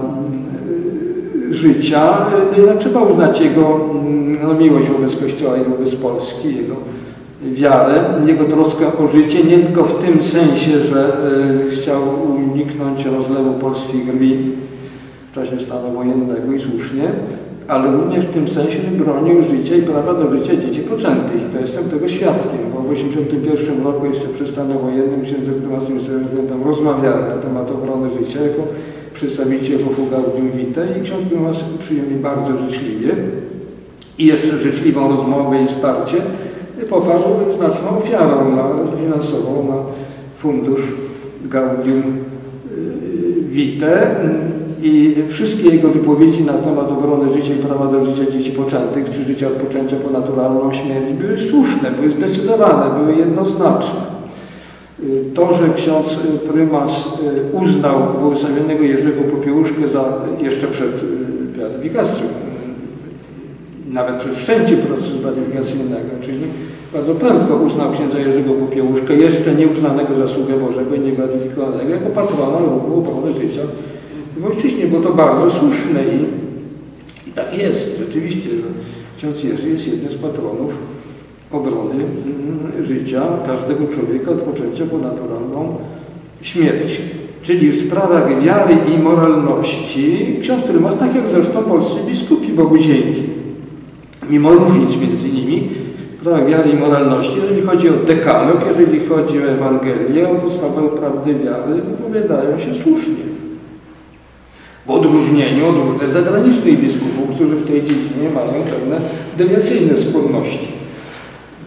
życia. Jednak trzeba uznać jego miłość wobec Kościoła i wobec Polski, jego wiarę, jego troskę o życie, nie tylko w tym sensie, że chciał uniknąć rozlewu polskiej krwi w czasie stanu wojennego i słusznie, ale również w tym sensie bronił życia i prawa do życia dzieci poczętych. Ja jestem tego świadkiem, bo w 1981 roku jeszcze przed stanem wojennym księdzem prymackim Józefem rozmawiałem na temat obrony życia jako przedstawiciel ruchu Gaudium Vitae i ksiądz prymas przyjął mnie bardzo życzliwie i jeszcze życzliwą rozmowę i wsparcie poparł znaczną ofiarą finansową na fundusz Gaudium Vitae. I wszystkie jego wypowiedzi na temat obrony życia i prawa do życia dzieci poczętych, czy życia od poczęcia po naturalną śmierć były słuszne, były zdecydowane, były jednoznaczne. To, że ksiądz prymas uznał błogosławionego Jerzego Popiełuszkę jeszcze przed beatyfikacją, nawet przed wszczęciem procesu beatyfikacyjnego, czyli bardzo prędko uznał księdza Jerzego Popiełuszkę, jeszcze nieuznanego za sługę Bożego i niebeatyfikowanego, jako patrona ruchu obrony życia w ojczyźnie, bo to bardzo słuszne i tak jest rzeczywiście, że ksiądz Jerzy jest jednym z patronów obrony życia każdego człowieka od poczęcia po naturalną śmierć. Czyli w sprawach wiary i moralności ksiądz prymas, tak jak zresztą polscy biskupi, Bogu dzięki, mimo różnic między nimi, w sprawach wiary i moralności, jeżeli chodzi o dekalog, jeżeli chodzi o Ewangelię, o podstawę prawdy wiary, wypowiadają się słusznie. W odróżnieniu od różnych zagranicznych biskupów, którzy w tej dziedzinie mają pewne dewiacyjne skłonności.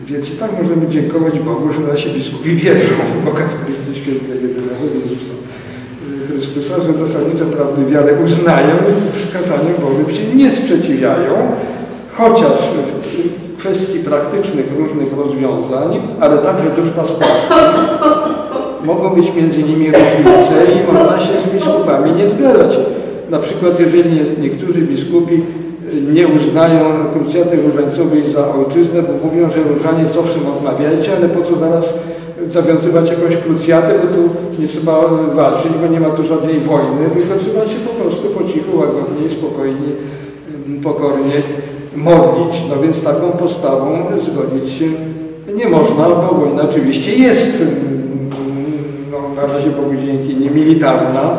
Więc i tak możemy dziękować Bogu, że nasi biskupi wierzą w Boga, który jest świętego, jedynego Jezusa Chrystusa, że zasadnicze prawdy wiary uznają i przykazaniom Bożym się nie sprzeciwiają, chociaż w kwestii praktycznych różnych rozwiązań, ale także duszpasterskich mogą być między nimi różnice i można się z biskupami nie zgadzać. Na przykład jeżeli niektórzy biskupi nie uznają krucjaty różańcowej za ojczyznę, bo mówią, że różaniec owszem odmawiajcie, ale po co zaraz zawiązywać jakąś krucjatę, bo tu nie trzeba walczyć, bo nie ma tu żadnej wojny, tylko trzeba się po prostu po cichu, łagodnie, spokojnie, pokornie modlić. No więc taką postawą zgodzić się nie można, bo wojna oczywiście jest, no, na razie Bogu dzięki, nie militarna,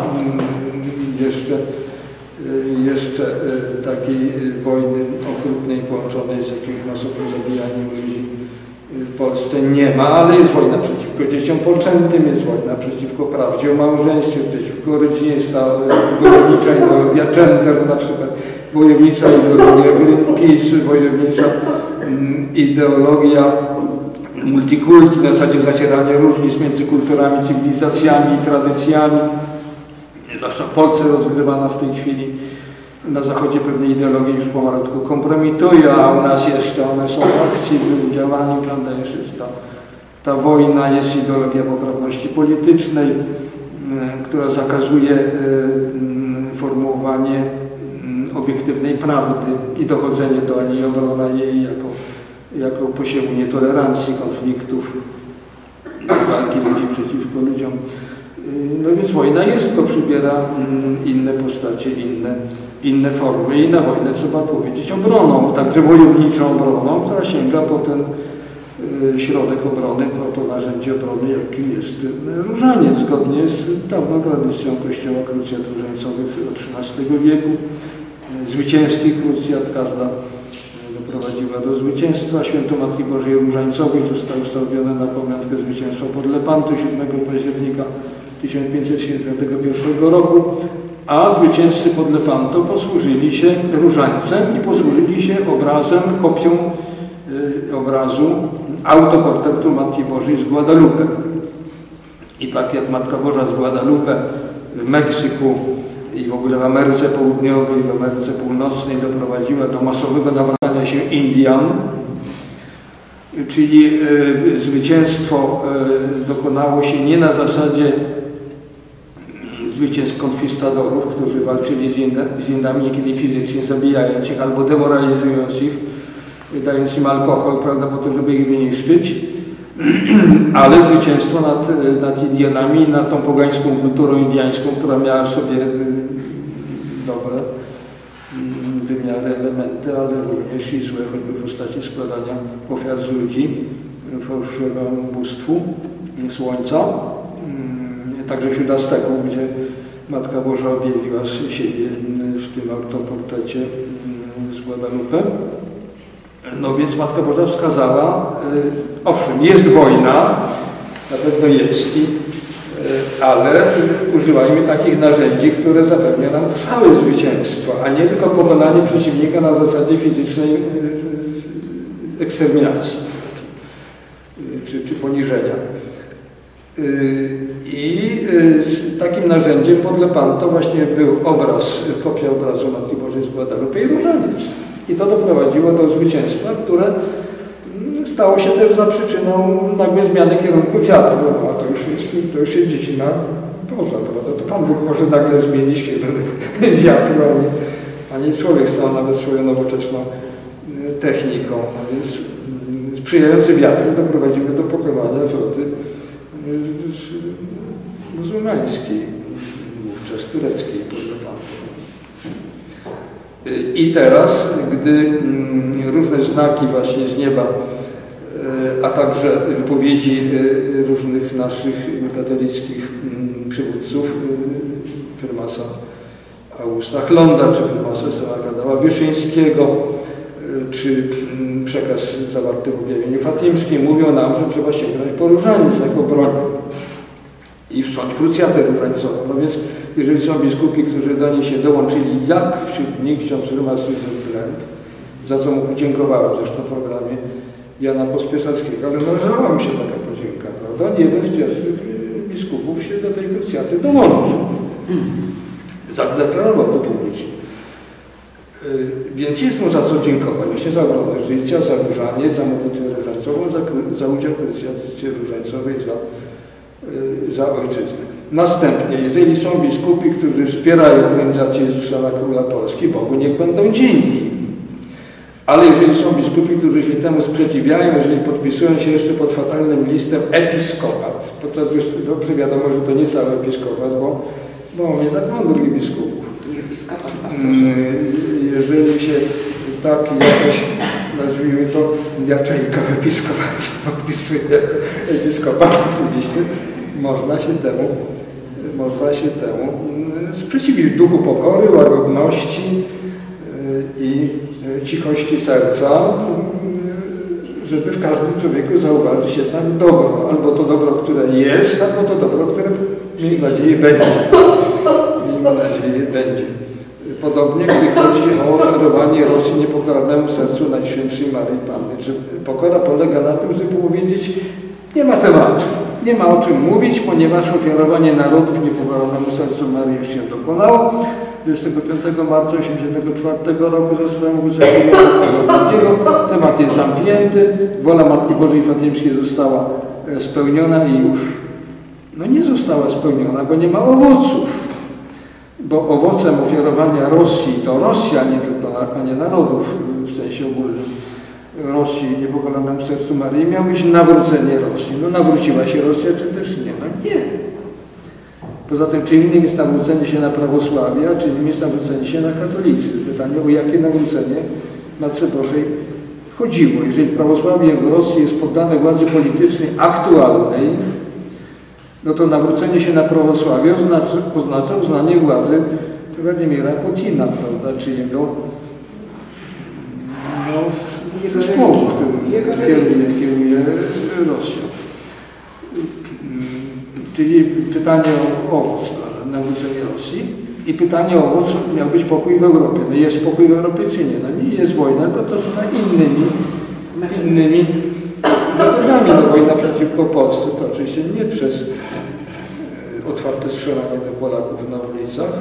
jeszcze takiej wojny okrutnej połączonej z jakimś masowym zabijaniem ludzi w Polsce nie ma, ale jest wojna przeciwko dzieciom poczętym, jest wojna przeciwko prawdzie o małżeństwie, przeciwko rodzinie, jest ta wojownicza ideologia gender na przykład, wojownicza ideologia Greenpeace, wojownicza ideologia multikulti, na zasadzie zacierania różnic między kulturami, cywilizacjami i tradycjami. Zwłaszcza w Polsce rozgrywana w tej chwili, na Zachodzie pewne ideologie już pomalutku kompromitują, a u nas jeszcze one są w akcji, w działaniu, prawda, jeszcze jest ta wojna, jest ideologia poprawności politycznej, która zakazuje formułowanie obiektywnej prawdy i dochodzenie do niej, obrona jej jako posiewu nietolerancji, konfliktów, walki ludzi przeciwko ludziom. No więc wojna jest, tylko przybiera inne postacie, inne formy i na wojnę trzeba odpowiedzieć obroną, także wojowniczą obroną, która sięga po ten środek obrony, po to narzędzie obrony, jakim jest różaniec, zgodnie z dawną tradycją Kościoła krucjat różańcowych od XIII wieku. Zwycięski krucjat, każda doprowadziła do zwycięstwa. Święto Matki Bożej Różańcowej zostało ustanowione na pamiątkę zwycięstwa pod Lepantu 7 października 1571 roku, a zwycięzcy pod Lepanto posłużyli się różańcem i posłużyli się obrazem, kopią obrazu autoportretu Matki Bożej z Guadalupe. I tak jak Matka Boża z Guadalupe w Meksyku i w ogóle w Ameryce Południowej, w Ameryce Północnej doprowadziła do masowego nawracania się Indian, czyli zwycięstwo dokonało się nie na zasadzie zwycięstw konkwistadorów, którzy walczyli z Indami niekiedy fizycznie, zabijając ich albo demoralizując ich, dając im alkohol, prawda, po to, żeby ich wyniszczyć, ale zwycięstwo nad Indianami, nad tą pogańską kulturą indiańską, która miała w sobie dobre wymiary, elementy, ale również i złe, choćby w postaci składania ofiar z ludzi fałszywemu bóstwu słońca, także wśród Azteków, gdzie Matka Boża objawiła siebie w tym autoportrecie z Guadalupe. No więc Matka Boża wskazała, owszem, jest wojna, na pewno jest, ale używajmy takich narzędzi, które zapewnią nam trwałe zwycięstwo, a nie tylko pokonanie przeciwnika na zasadzie fizycznej eksterminacji czy poniżenia. I takim narzędziem pod Lepanto właśnie był kopia obrazu Matki Bożej z Guadalupe i różaniec. I to doprowadziło do zwycięstwa, które stało się też za przyczyną nagłej zmiany kierunku wiatru. A to już jest dziedzina Boża, prawda? To Pan Bóg może nagle zmienić kierunek wiatru, a nie człowiek stał nawet swoją nowoczesną techniką. A więc sprzyjające wiatry doprowadziły do pokonania floty muzułmańskiej, wówczas tureckiej pod Lepanto. I teraz, gdy różne znaki właśnie z nieba, a także wypowiedzi różnych naszych katolickich przywódców, prymasa Augusta Chlonda, czy prymasa kardynała Wyszyńskiego, czy przekaz zawarty w objawieniu fatimskim, mówią nam, że trzeba sięgnąć po różaniec jako broń i wszcząć krucjatę różańcową. No więc jeżeli są biskupi, którzy do niej się dołączyli, jak wśród nich ksiądz prymas Józef Gleb, za co mu podziękowałem zresztą w programie Jana Pospieszalskiego, ale należała mi się taka podzięka, prawda? Jeden z pierwszych biskupów się do tej krucjaty dołączył. Zadeklarował to publicznie. Więc jest mu za co dziękować. Właśnie za obronę życia, za różaniec, za modlitwę różańcową, za udział w krucjacie różańcowej, za ojczyznę. Następnie, jeżeli są biskupi, którzy wspierają tronizację Jezusa na Króla Polski, Bogu niech będą dzięki. Ale jeżeli są biskupi, którzy się temu sprzeciwiają, jeżeli podpisują się jeszcze pod fatalnym listem episkopat, podczas gdy dobrze wiadomo, że to nie sam episkopat, bo on jednak ma drugich biskupów. Jeżeli się tak jakaś, nazwijmy to, jaczejka w episkopacie podpisuje episkopat, oczywiście, można się temu sprzeciwić w duchu pokory, łagodności i cichości serca, żeby w każdym człowieku zauważyć jednak dobro. Albo to dobro, które jest, albo to dobro, które miejmy nadzieję będzie. Podobnie, gdy chodzi o oferowanie Rosji niepokornemu sercu Najświętszej Maryi Panny. Czy pokora polega na tym, żeby powiedzieć, nie ma tematu, nie ma o czym mówić, ponieważ ofiarowanie narodów niepokornemu sercu Maryi już się dokonało. 25 marca 1984 roku za sprawą Wysokiego temat jest zamknięty, wola Matki Bożej Fatymskiej została spełniona i już. No nie została spełniona, bo nie ma owoców. Bo owocem ofiarowania Rosji to Rosja, a nie narodów w sensie ogólnym. Rosji niepokonanemu sercu Maryi miało być nawrócenie Rosji. No nawróciła się Rosja, czy też nie? No nie. Poza tym, czy innym jest nawrócenie się na prawosławie, a czy innym jest nawrócenie się na katolicyzm. Pytanie, o jakie nawrócenie Matce Bożej chodziło. Jeżeli prawosławie w Rosji jest poddane władzy politycznej aktualnej, no to nawrócenie się na prawosławie oznacza uznanie władzy Władimira Putina, prawda, czy jego zespołu, którym kieruje Rosją. Czyli pytanie o owoc, nawrócenie Rosji i pytanie o owoc, miał być pokój w Europie. No jest pokój w Europie czy nie? No nie jest wojna, tylko to są innymi metodami. No, wojna przeciwko Polsce to oczywiście nie przez otwarte strzelanie do Polaków na ulicach,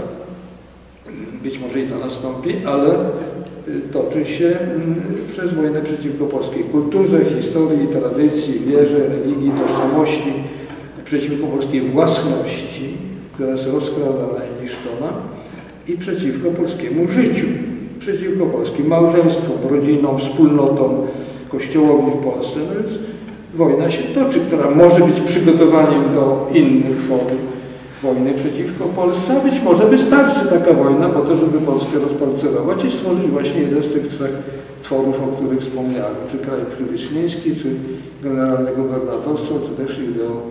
być może i to nastąpi, ale toczy się przez wojnę przeciwko polskiej kulturze, historii, tradycji, wierze, religii, tożsamości, przeciwko polskiej własności, która jest rozkradana i niszczona, i przeciwko polskiemu życiu, przeciwko polskim małżeństwom, rodzinom, wspólnotom, kościołowi w Polsce. No więc wojna się toczy, która może być przygotowaniem do innych form wojny przeciwko Polsce, a być może wystarczy taka wojna po to, żeby Polskę rozparcelować i stworzyć właśnie jeden z tych trzech tworów, o których wspomniałem, czy kraj przywyśnieński, czy generalne gubernatorstwo, czy też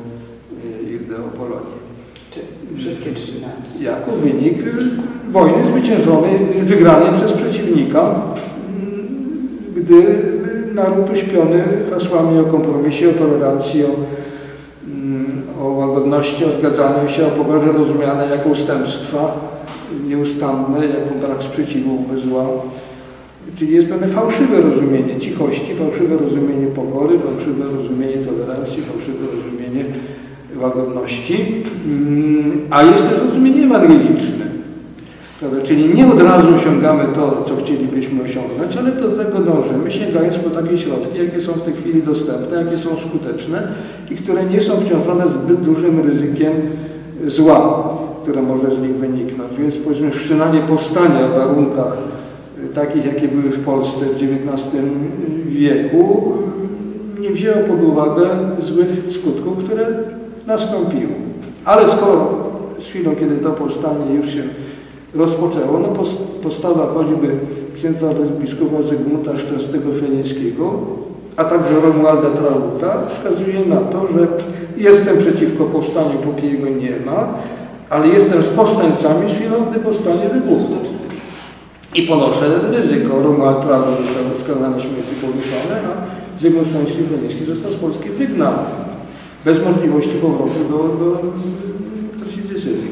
Ideopolonię. Czy wszystkie trzy? Jako wynik wojny zwyciężonej, wygranej przez przeciwnika, gdy naród uśpiony hasłami o kompromisie, o tolerancji, o łagodności, o zgadzaniu się, o pokorze rozumiane jako ustępstwa nieustanne, jako brak sprzeciwu wobec zła. Czyli jest pewne fałszywe rozumienie cichości, fałszywe rozumienie pokory, fałszywe rozumienie tolerancji, fałszywe rozumienie łagodności, a jest też rozumienie ewangeliczne. Prawda? Czyli nie od razu osiągamy to, co chcielibyśmy osiągnąć, ale do tego dążymy, sięgając po takie środki, jakie są w tej chwili dostępne, jakie są skuteczne i które nie są wciążone zbyt dużym ryzykiem zła, które może z nich wyniknąć. Więc powiedzmy wszczynanie powstania w warunkach takich, jakie były w Polsce w XIX wieku, nie wzięło pod uwagę złych skutków, które nastąpiły. Ale skoro z chwilą, kiedy to powstanie już się rozpoczęło, no postawa choćby księdza biskupa Zygmunta Szczęsnego-Fenińskiego, a także Romualda Trauta wskazuje na to, że jestem przeciwko powstaniu, póki jego nie ma, ale jestem z powstańcami z chwilą, gdy powstanie wybuchło. I ponoszę ryzyko. Romuald Traut został skazany na śmierć i powieszony, a Zygmunt Szczęsny-Feniński został z Polski wygnany. Bez możliwości powrotu do decyzji,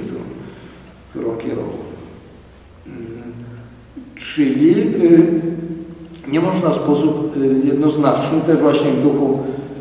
którą kierował. Czyli nie można w sposób jednoznaczny, też właśnie w duchu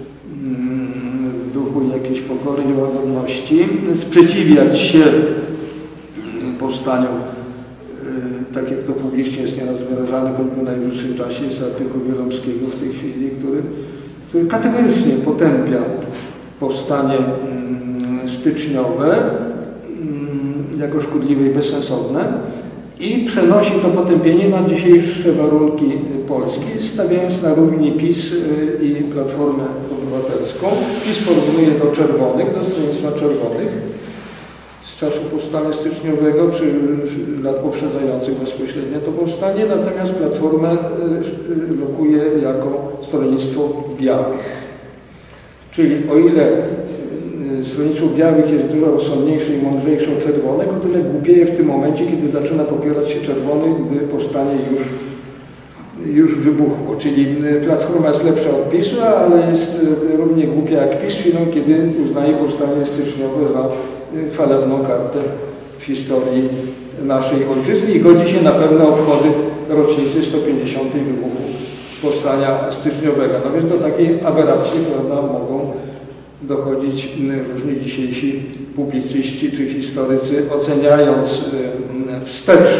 jakiejś pokory i łagodności, sprzeciwiać się powstaniu, tak jak to publicznie jest nieraz wyrażane, choćby w najwyższym czasie, jest artykuł Wielomskiego w tej chwili, który kategorycznie potępia powstanie styczniowe jako szkodliwe i bezsensowne i przenosi to potępienie na dzisiejsze warunki Polski, stawiając na równi PiS i Platformę Obywatelską. PiS porównuje do czerwonych, do Stronnictwa Czerwonych z czasu powstania styczniowego, czy lat poprzedzających bezpośrednio to powstanie, natomiast Platformę lokuje jako Stronnictwo Białych. Czyli o ile Stronnictwo Białych jest dużo rozsądniejsze i mądrzejsze od czerwonych, o tyle głupieje w tym momencie, kiedy zaczyna popierać się czerwonych, gdy powstanie już wybuchło. Czyli Platforma jest lepsza od PiS-u, ale jest równie głupia jak PiS w chwilą, kiedy uznaje powstanie styczniowe za chwalebną kartę w historii naszej ojczyzny i godzi się na pewne obchody rocznicy 150. wybuchu powstania styczniowego. No więc do takiej aberracji, prawda, mogą dochodzić różni dzisiejsi publicyści czy historycy, oceniając wstecz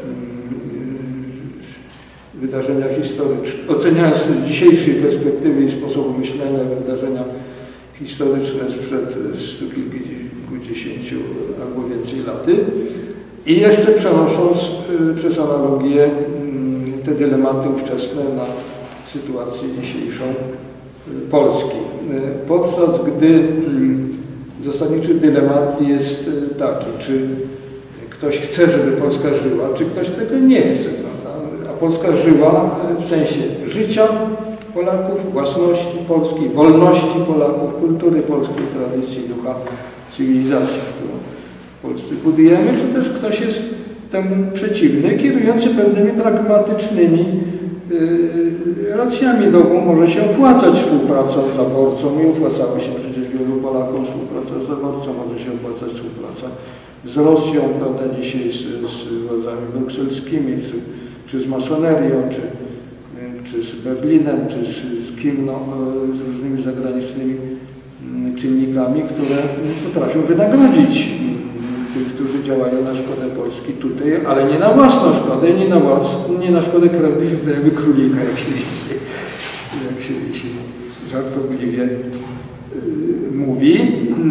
wydarzenia historyczne, oceniając z dzisiejszej perspektywy i sposobu myślenia wydarzenia historyczne sprzed 100 kilkudziesięciu albo więcej laty i jeszcze przenosząc przez analogię te dylematy ówczesne na sytuację dzisiejszą Polski. Podczas gdy zasadniczy dylemat jest taki, czy ktoś chce, żeby Polska żyła, czy ktoś tego nie chce, prawda? A Polska żyła w sensie życia Polaków, własności polskiej, wolności Polaków, kultury polskiej, tradycji, ducha, cywilizacji, którą w Polsce budujemy, czy też ktoś jest temu przeciwny, kierujący pewnymi pragmatycznymi racjami. Może się opłacać współpraca z zaborcą i opłacały się przecież wielu Polakom współpraca z zaborcą, może się opłacać współpraca z Rosją, prawda, dzisiaj z władzami brukselskimi, czy z masonerią, czy z Berlinem, czy z kim, no, z różnymi zagranicznymi czynnikami, które potrafią wynagrodzić tych, którzy działają na szkodę Polski tutaj, ale nie na własną szkodę, nie na szkodę krewnych znajomych królika, jak się żartobliwie mówi.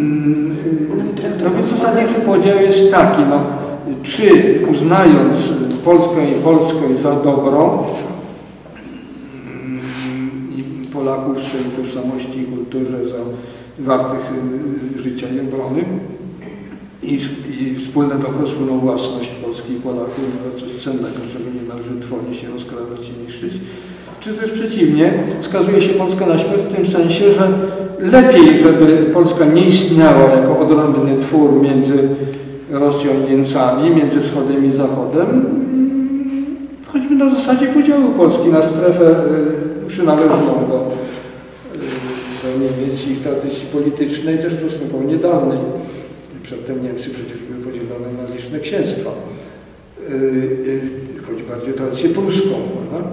No więc zasadniczy podział jest taki, no, czy uznając Polskę i polskość za dobro i Polaków w swojej tożsamości i kulturze za wartych życia i obrony, i wspólne dobro, wspólną własność Polski i Polaków za coś cennego, czego nie należy trwonić, nie rozkradać i niszczyć. Czy też przeciwnie, skazuje się Polskę na śmierć w tym sensie, że lepiej, żeby Polska nie istniała jako odrębny twór między Rosją i Niemcami, między Wschodem i Zachodem, choćby na zasadzie podziału Polski na strefę przynależną do Niemiec i ich tradycji politycznej, też stosunkowo niedawnej. Przedtem Niemcy przecież były podzielone na liczne księstwa. Chodzi bardziej o tradycję pruską, prawda?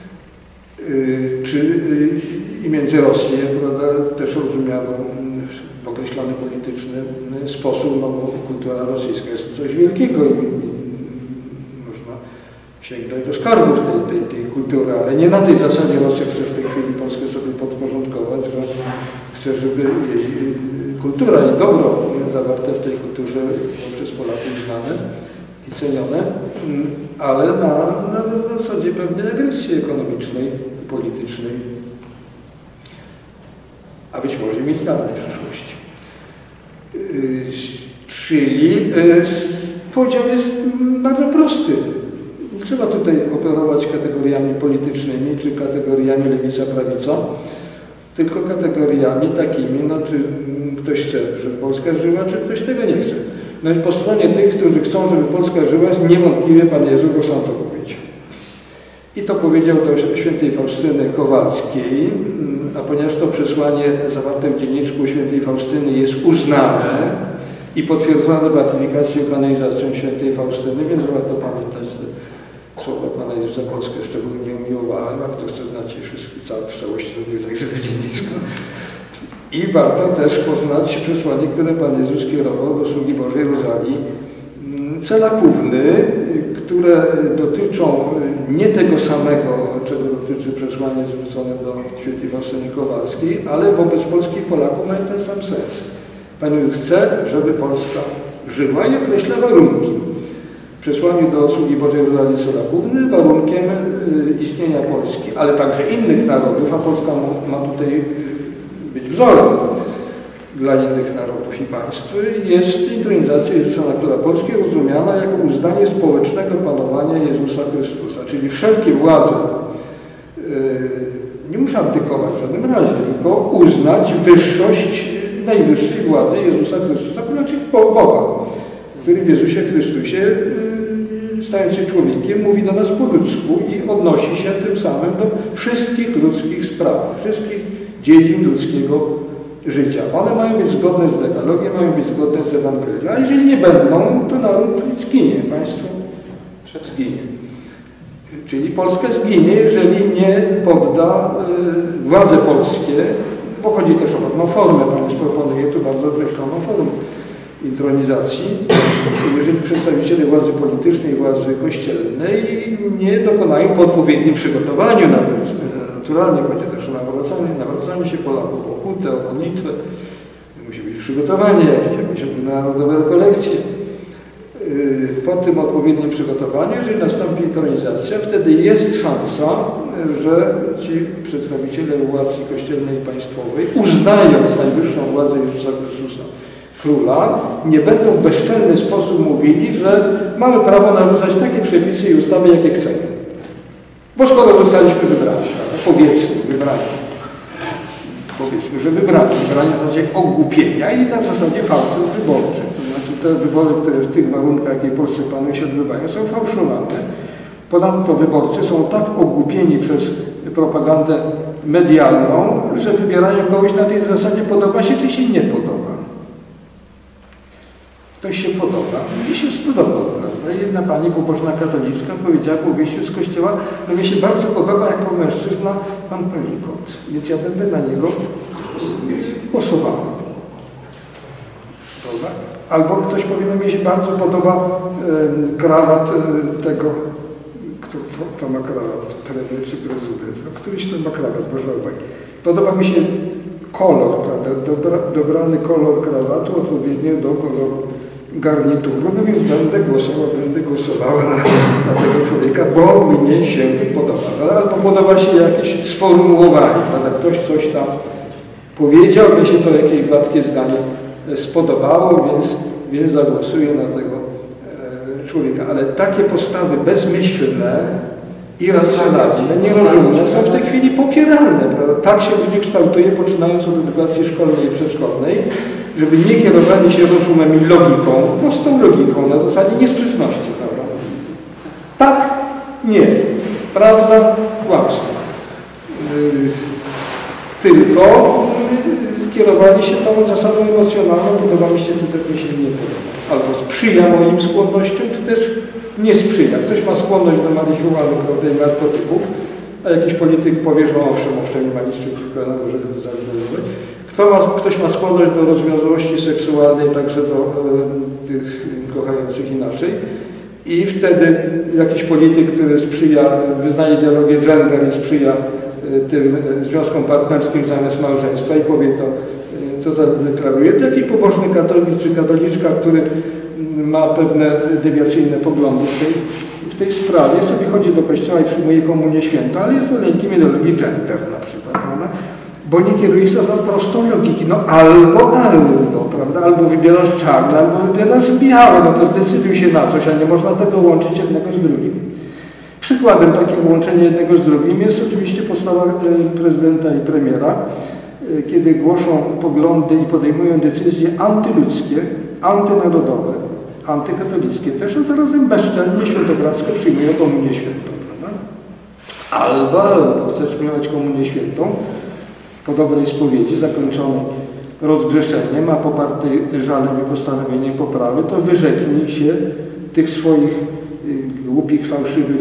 I między Rosję, prawda, też rozumiano w określony polityczny sposób, no bo kultura rosyjska jest coś wielkiego i można sięgnąć do skarbów tej kultury, ale nie na tej zasadzie Rosja chce w tej chwili Polskę sobie podporządkować, że chce, żeby jej kultura i dobro zawarte w tej kulturze przez Polaków znane i cenione, ale na zasadzie pewnej agresji ekonomicznej, politycznej, a być może militarnej w przyszłości. Czyli podział jest bardzo prosty. Nie trzeba tutaj operować kategoriami politycznymi czy kategoriami lewica-prawica, tylko kategoriami takimi, no, czy ktoś chce, żeby Polska żyła, czy ktoś tego nie chce. No i po stronie tych, którzy chcą, żeby Polska żyła, jest niewątpliwie Pan Jezus, bo sam to powiedział. I to powiedział do świętej Faustyny Kowalskiej, a ponieważ to przesłanie zawarte w dzienniczku świętej Faustyny jest uznane i potwierdzone beatyfikacją i kanonizacją świętej Faustyny, więc warto pamiętać te słowa Pana Jezusa Polskę szczególnie umiłowałem, a kto chce znać je wszystkie w całości, to niech zajrzy do dzienniczka. I warto też poznać przesłanie, które Pan Jezus kierował do sługi Bożej Rozalii Celakówny, które dotyczą nie tego samego, czego dotyczy przesłanie zwrócone do świętej Faustyny Kowalskiej, ale wobec Polski i Polaków mają ten sam sens. Pan Jezus chce, żeby Polska żyła i określa warunki. W przesłaniu do sługi Bożej Rozalii Celakówny warunkiem istnienia Polski, ale także innych narodów, a Polska ma tutaj być wzorem dla innych narodów i państw, jest intronizacja Jezusa na króla Polski rozumiana jako uznanie społecznego panowania Jezusa Chrystusa, czyli wszelkie władze nie muszą abdykować w żadnym razie, tylko uznać wyższość najwyższej władzy Jezusa Chrystusa, czyli Boga, który w Jezusie Chrystusie, stając się człowiekiem, mówi do nas po ludzku i odnosi się tym samym do wszystkich ludzkich spraw, wszystkich dziedzin ludzkiego życia. One mają być zgodne z dekalogiem, mają być zgodne z Ewangelią, a jeżeli nie będą, to naród zginie, państwo zginie. Czyli Polska zginie, jeżeli nie podda władze polskie, bo chodzi też o pewną formę, Pan Jezus proponuje tu bardzo określoną formę intronizacji, jeżeli przedstawiciele władzy politycznej, władzy kościelnej nie dokonają po odpowiednim przygotowaniu naturalnie chodzi też o nawracanie się Polaków, o kutę, o modlitwę, musi być przygotowanie jakieś narodowe rekolekcje. Po tym odpowiednim przygotowaniu, jeżeli nastąpi intronizacja, wtedy jest szansa, że ci przedstawiciele władzy kościelnej i państwowej, uznając najwyższą władzę Jezusa Chrystusa, króla, nie będą w bezczelny sposób mówili, że mamy prawo narzucać takie przepisy i ustawy, jakie chcemy. Bo skoro zostaliśmy wybrani, powiedzmy, że wybrani w zasadzie ogłupienia i na zasadzie fałszyw wyborczych. To znaczy te wybory, które w tych warunkach, jakie w Polsce panują, się odbywają, są fałszowane. Ponadto wyborcy są tak ogłupieni przez propagandę medialną, że wybierają kogoś na tej zasadzie podoba się, czy się nie podoba. Ktoś się podoba, mi się spodobał, prawda? Jedna pani pobożna katoliczka powiedziała po wyjściu z kościoła, no mi się bardzo podoba jako mężczyzna pan Pelikot, więc ja będę na niego głosowała. Albo ktoś powie, no mi się bardzo podoba krawat tego, kto ma krawat, premier czy prezydent, no, któryś to ma krawat, może obaj. Podoba mi się kolor, prawda? Dobrany kolor krawatu odpowiednio do koloru garnituru, no więc będę głosowała na tego człowieka, bo mnie się podoba. Albo podoba się jakieś sformułowanie, prawda? Ktoś coś tam powiedział, mi się to jakieś gładkie zdanie spodobało, więc zagłosuję na tego człowieka. Ale takie postawy bezmyślne, irracjonalne, nierozumne są w tej chwili popieralne. Prawda? Tak się ludzi kształtuje, poczynając od edukacji szkolnej i przedszkolnej, żeby nie kierowali się rozumem i logiką, prostą logiką, na zasadzie niesprzeczności. Prawda? Tak, nie. Prawda, kłamstwo. Tylko kierowali się tą zasadą emocjonalną, podoba mi się, czy też mi się nie podoba. Albo sprzyja moim skłonnościom, czy też nie sprzyja. Ktoś ma skłonność do marihuany, prawda, i narkotyków, a jakiś polityk powie, że owszem, nie ma nic przeciwko temu, żeby to zalegalizować. Ktoś ma skłonność do rozwiązłości seksualnej, także do tych kochających inaczej. I wtedy jakiś polityk, który sprzyja, wyznaje ideologię gender i sprzyja tym związkom partnerskim zamiast małżeństwa i powie to, co zadeklaruje, to jakiś pobożny katolik czy katoliczka, który ma pewne dewiacyjne poglądy w tej sprawie, sobie chodzi do kościoła i przyjmuje komunię świętą, ale jest zwolennikiem ideologii gender na przykład, prawda? Bo nie kieruje się za prostą logiki, no albo, prawda? Albo wybierasz czarne, albo wybierasz białe, no to zdecyduj się na coś, a nie można tego łączyć jednego z drugim. Przykładem takiego łączenia jednego z drugim jest oczywiście postawa prezydenta i premiera, kiedy głoszą poglądy i podejmują decyzje antyludzkie, antynarodowe, antykatolickie też, a zarazem bezczelnie świętokradzko przyjmują komunię świętą. Prawda? Albo chcesz przyjmować komunię świętą po dobrej spowiedzi zakończonej rozgrzeszeniem, a popartej żalem i postanowieniem poprawy, to wyrzeknij się tych swoich głupich, fałszywych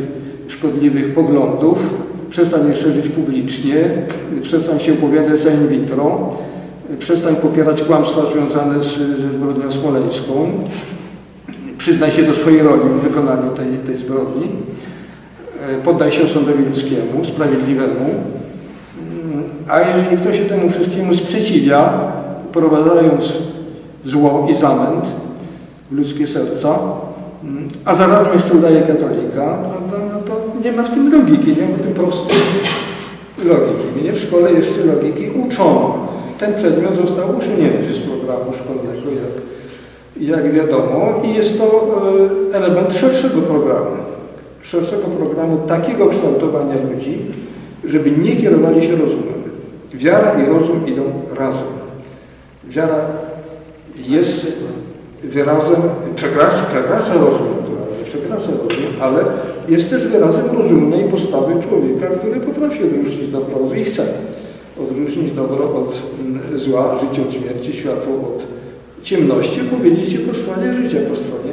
szkodliwych poglądów, przestań je szerzyć publicznie, przestań się opowiadać za in vitro, przestań popierać kłamstwa związane ze zbrodnią smoleńską, przyznaj się do swojej roli w wykonaniu tej zbrodni, poddaj się sądowi ludzkiemu, sprawiedliwemu, a jeżeli ktoś się temu wszystkiemu sprzeciwia, wprowadzając zło i zamęt w ludzkie serca, a zarazem jeszcze udaje katolika, prawda, no to nie ma w tym logiki, nie ma w tym prostej logiki. Mnie w szkole jeszcze logiki uczono. Ten przedmiot został usunięty z programu szkolnego, jak wiadomo, i jest to element szerszego programu takiego kształtowania ludzi, żeby nie kierowali się rozumem. Wiara i rozum idą razem. Wiara jest wyrazem, przekracza rozum, ale jest też wyrazem rozumnej postawy człowieka, który potrafi odróżnić dobro i chce odróżnić dobro od zła, życie od śmierci, światło od ciemności, powiedzieć się po stronie życia, po stronie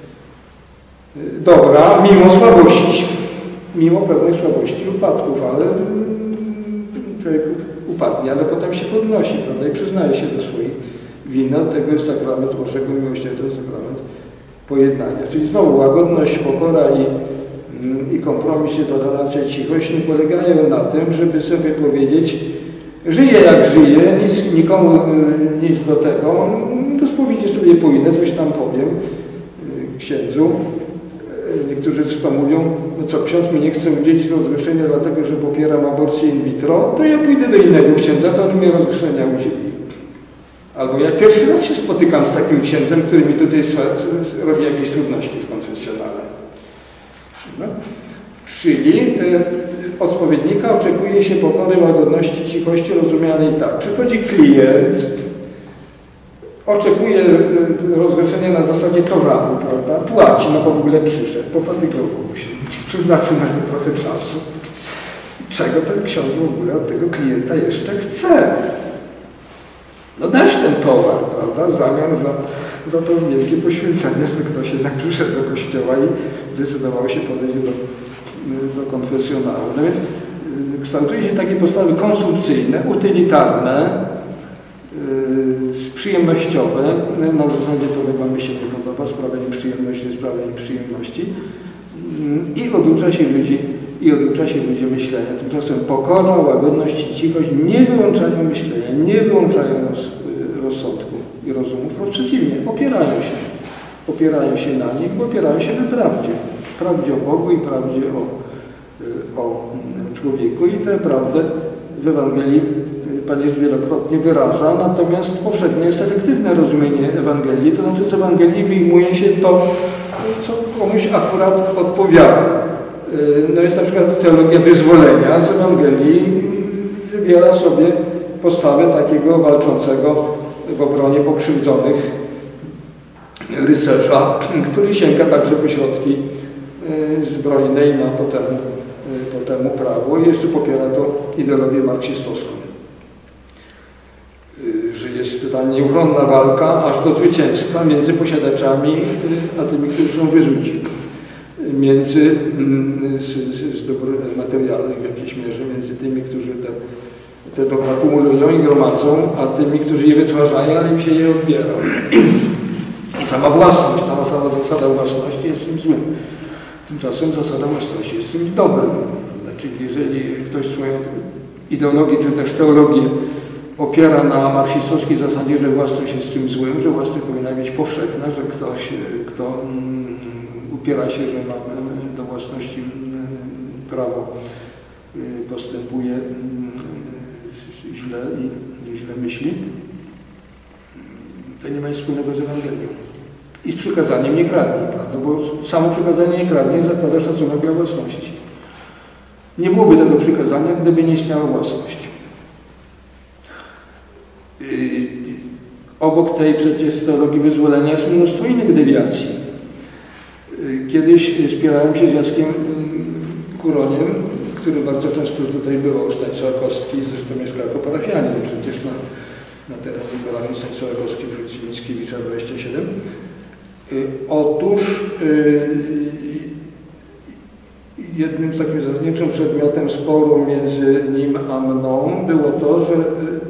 dobra, mimo słabości, mimo pewnych słabości i upadków, ale człowiek upadnie, ale potem się podnosi, prawda, i przyznaje się do swojej winy. Od tego jest sakrament Bożego Miłosierdzia, sakrament pojednania. Czyli znowu łagodność, pokora i kompromis, tolerancja, cichość nie polegają na tym, żeby sobie powiedzieć, żyję jak żyję, nikomu nic do tego, do spowiedzi sobie pójdę, coś tam powiem księdzu. Niektórzy zresztą mówią, no co, ksiądz mi nie chce udzielić rozgrzeszenia dlatego, że popieram aborcję in vitro, to ja pójdę do innego księdza, to on mi rozgrzeszenia udzieli. Albo ja pierwszy raz się spotykam z takim księdzem, który mi tutaj robi jakieś trudności w konfesjonale. No. Czyli od spowiednika oczekuje się pokory, łagodności, cichości rozumianej tak. Przychodzi klient, oczekuje rozgłoszenia na zasadzie towaru, prawda? Płaci, no bo w ogóle przyszedł, pofatygował się, przeznaczył na to trochę czasu. Czego ten ksiądz w ogóle od tego klienta jeszcze chce? No dać ten towar, prawda? W zamian za to wielkie poświęcenie, że ktoś jednak przyszedł do kościoła i zdecydował się podejść do konfesjonału. No więc kształtuje się takie postawy konsumpcyjne, utylitarne, przyjemnościowe. Na zasadzie podoba mi się, nie podoba, sprawia mi przyjemności, sprawia mi przyjemności. I oducza się ludzi myślenia. Tymczasem pokora, łagodność i cichość nie wyłączają myślenia, nie wyłączają rozsądku i rozumu. Wprost przeciwnie, opierają się na nich, bo opierają się na prawdzie. Prawdzie o Bogu i prawdzie o człowieku. I tę prawdę w Ewangelii Pan Jezus wielokrotnie wyraża, natomiast powszechnie selektywne rozumienie Ewangelii, to znaczy z Ewangelii wyjmuje się to, co komuś akurat odpowiada. No jest na przykład teologia wyzwolenia z Ewangelii, wybiera sobie postawę takiego walczącego w obronie pokrzywdzonych rycerza, który sięga także po środki zbrojne i ma po temu prawo i jeszcze popiera to ideologię marksistowską. Że jest ta nieuchronna walka aż do zwycięstwa między posiadaczami a tymi, którzy są wyrzuci. Między z dóbr materialnych w jakiejś mierze, między tymi, którzy te dobra kumulują i gromadzą, a tymi, którzy je wytwarzają, ale im się je odbiera. I sama własność, sama zasada własności jest czymś złym. Tymczasem zasada własności jest czymś dobrym. Czyli jeżeli ktoś swoją ideologię czy też teologię opiera na marksistowskiej zasadzie, że własność jest czymś złym, że własność powinna być powszechna, że ktoś, kto upiera się, że ma do własności prawo, postępuje źle i źle myśli, to nie ma nic wspólnego z Ewangelią. I z przykazaniem nie kradnij, prawda? Bo samo przykazanie nie kradnij zakłada szacunek dla własności. Nie byłoby tego przykazania, gdyby nie istniała własność. Obok tej przecież teologii wyzwolenia jest mnóstwo innych dewiacji. Kiedyś spierałem się z Jackiem Kuroniem, który bardzo często tutaj bywał, Stanisław Kostki, zresztą mieszkał jako parafianin przecież na terenie parafii Stanisława Kostki w ulicy Mickiewicza 27. Otóż jednym z takim zasadniczym przedmiotem sporu między nim a mną było to, że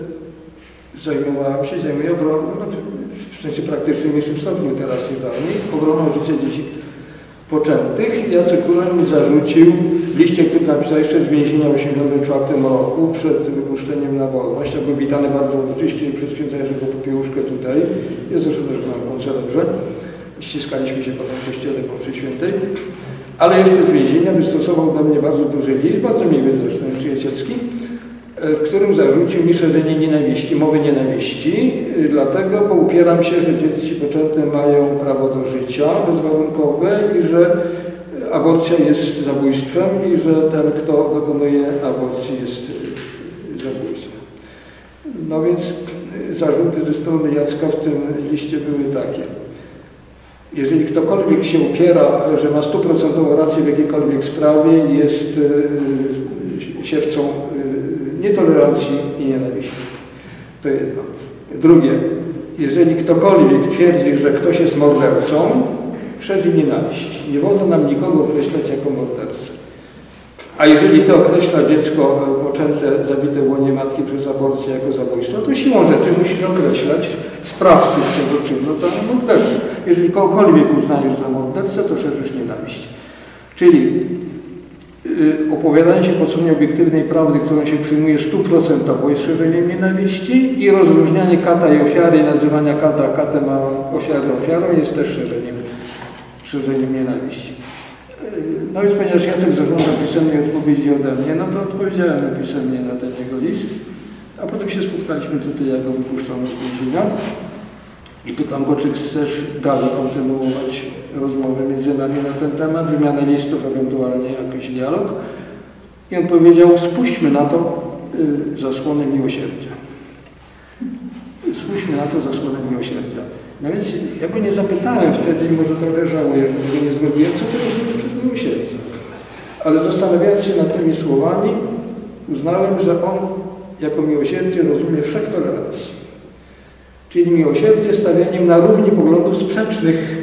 zajmuję obroną, w sensie praktycznie w mniejszym stopniu teraz niż dawniej, obroną życia dzieci poczętych. Jacek Kuran mi zarzucił w liście, który napisał jeszcze z więzienia w 1984 roku, przed wypuszczeniem na wolność, a był witany bardzo uroczyście przez księdza Jerzego Popiełuszkę tutaj, jest zresztą też na koncelebrze, ściskaliśmy się potem w kościele po mszy świętej, ale jeszcze z więzienia wystosował do mnie bardzo duży list, bardzo miły zresztą, przyjacielski, w którym zarzucił mi szerzenie nienawiści, mowy nienawiści, dlatego, bo upieram się, że dzieci poczęte mają prawo do życia bezwarunkowe i że aborcja jest zabójstwem i że ten, kto dokonuje aborcji, jest zabójcą. No więc zarzuty ze strony Jacka w tym liście były takie. Jeżeli ktokolwiek się upiera, że ma 100% rację w jakiejkolwiek sprawie, jest siewcą nietolerancji i nienawiści. To jedno. Drugie, jeżeli ktokolwiek twierdzi, że ktoś jest mordercą, szerzy nienawiść. Nie wolno nam nikogo określać jako mordercę. A jeżeli to określa dziecko poczęte, zabite w łonie matki przez aborcję jako zabójstwo, to siłą rzeczy musisz określać sprawców tego czynu za mordercę. Jeżeli kogokolwiek uznajesz za mordercę, to szerzysz nienawiść. Czyli opowiadanie się po stronie obiektywnej prawdy, którą się przyjmuje 100%, jest szerzeniem nienawiści i rozróżnianie kata i ofiary, nazywania kata katem, a ofiary ofiarą jest też szerzeniem nienawiści. No więc ponieważ Jacek zażądał pisemnej odpowiedzi ode mnie, no to odpowiedziałem pisemnie na ten jego list, a potem się spotkaliśmy tutaj, jak go wypuszczono z więzienia i pytam go, czy chcesz dalej kontynuować rozmowę między nami na ten temat, wymianę listów, ewentualnie jakiś dialog. I on powiedział, spuśćmy na to zasłonę miłosierdzia. Spuśćmy na to zasłonę miłosierdzia. No więc ja go nie zapytałem wtedy, może trochę żałuję, że tego nie zrobiłem, co to rozumiesz przez miłosierdzie. Ale zastanawiając się nad tymi słowami, uznałem, że on jako miłosierdzie rozumie wszechtolerancję. Czyli miłosierdzie stawianiem na równi poglądów sprzecznych,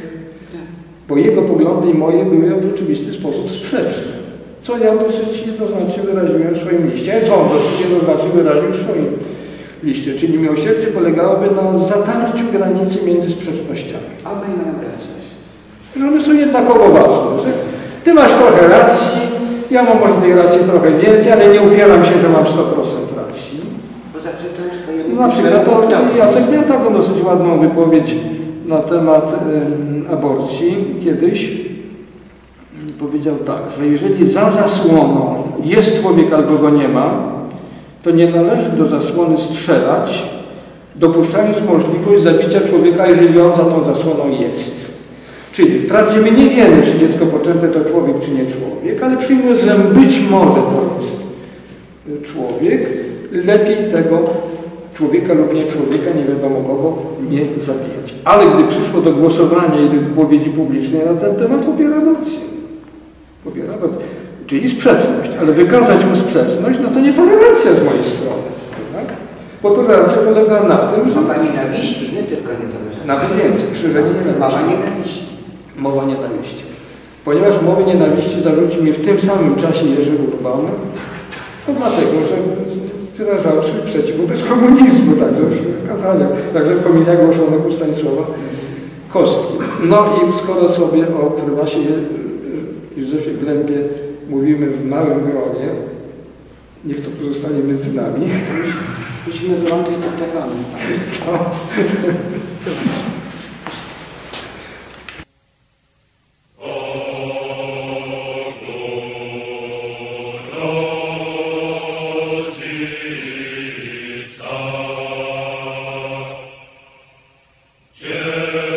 bo jego poglądy i moje były w oczywisty sposób sprzeczne. Co ja dosyć jednoznacznie wyraziłem w swoim liście, co on dosyć jednoznacznie wyraził w swoim liście. Czyli miłosierdzie polegałoby na zatarciu granicy między sprzecznościami. Obaj mają rację. Że one są jednakowo ważne. Że ty masz trochę racji, ja mam może tej racji trochę więcej, ale nie upieram się, że mam 100% racji. Bo zaprzeczam swojemu... Na przykład to Jacek miał taką dosyć ładną wypowiedź na temat aborcji kiedyś. Powiedział tak, że jeżeli za zasłoną jest człowiek albo go nie ma, to nie należy do zasłony strzelać, dopuszczając możliwość zabicia człowieka, jeżeli on za tą zasłoną jest. Czyli wprawdzie my nie wiemy, czy dziecko poczęte to człowiek, czy nie człowiek, ale przyjmując, że być może to jest człowiek, lepiej tego człowieka lub nie człowieka, nie wiadomo kogo, nie zabijać. Ale gdy przyszło do głosowania i do wypowiedzi publicznej na ten temat, popiera aborcję. Popiera aborcję. Czyli sprzeczność, ale wykazać mu sprzeczność, no to nie tolerancja z mojej strony. Tak? Bo tolerancja polega na tym, że... Mowa nienawiści, nie tylko nietolerancja. Nawet więcej, szerzenie nienawiści. Mowa nienawiści. Mowa nienawiści. Ponieważ mowy nienawiści zarzucił mi w tym samym czasie Jerzy Urban, to dlatego, że wyrażał swój sprzeciw wobec komunizmu, także w kazaniach, także w kominie głoszonych u Stanisława Kostki. No i skoro sobie o prymasie Józefie Glembie mówimy w małym gronie, niech to pozostanie między nami. Musimy wyłączyć to telefony. Yeah.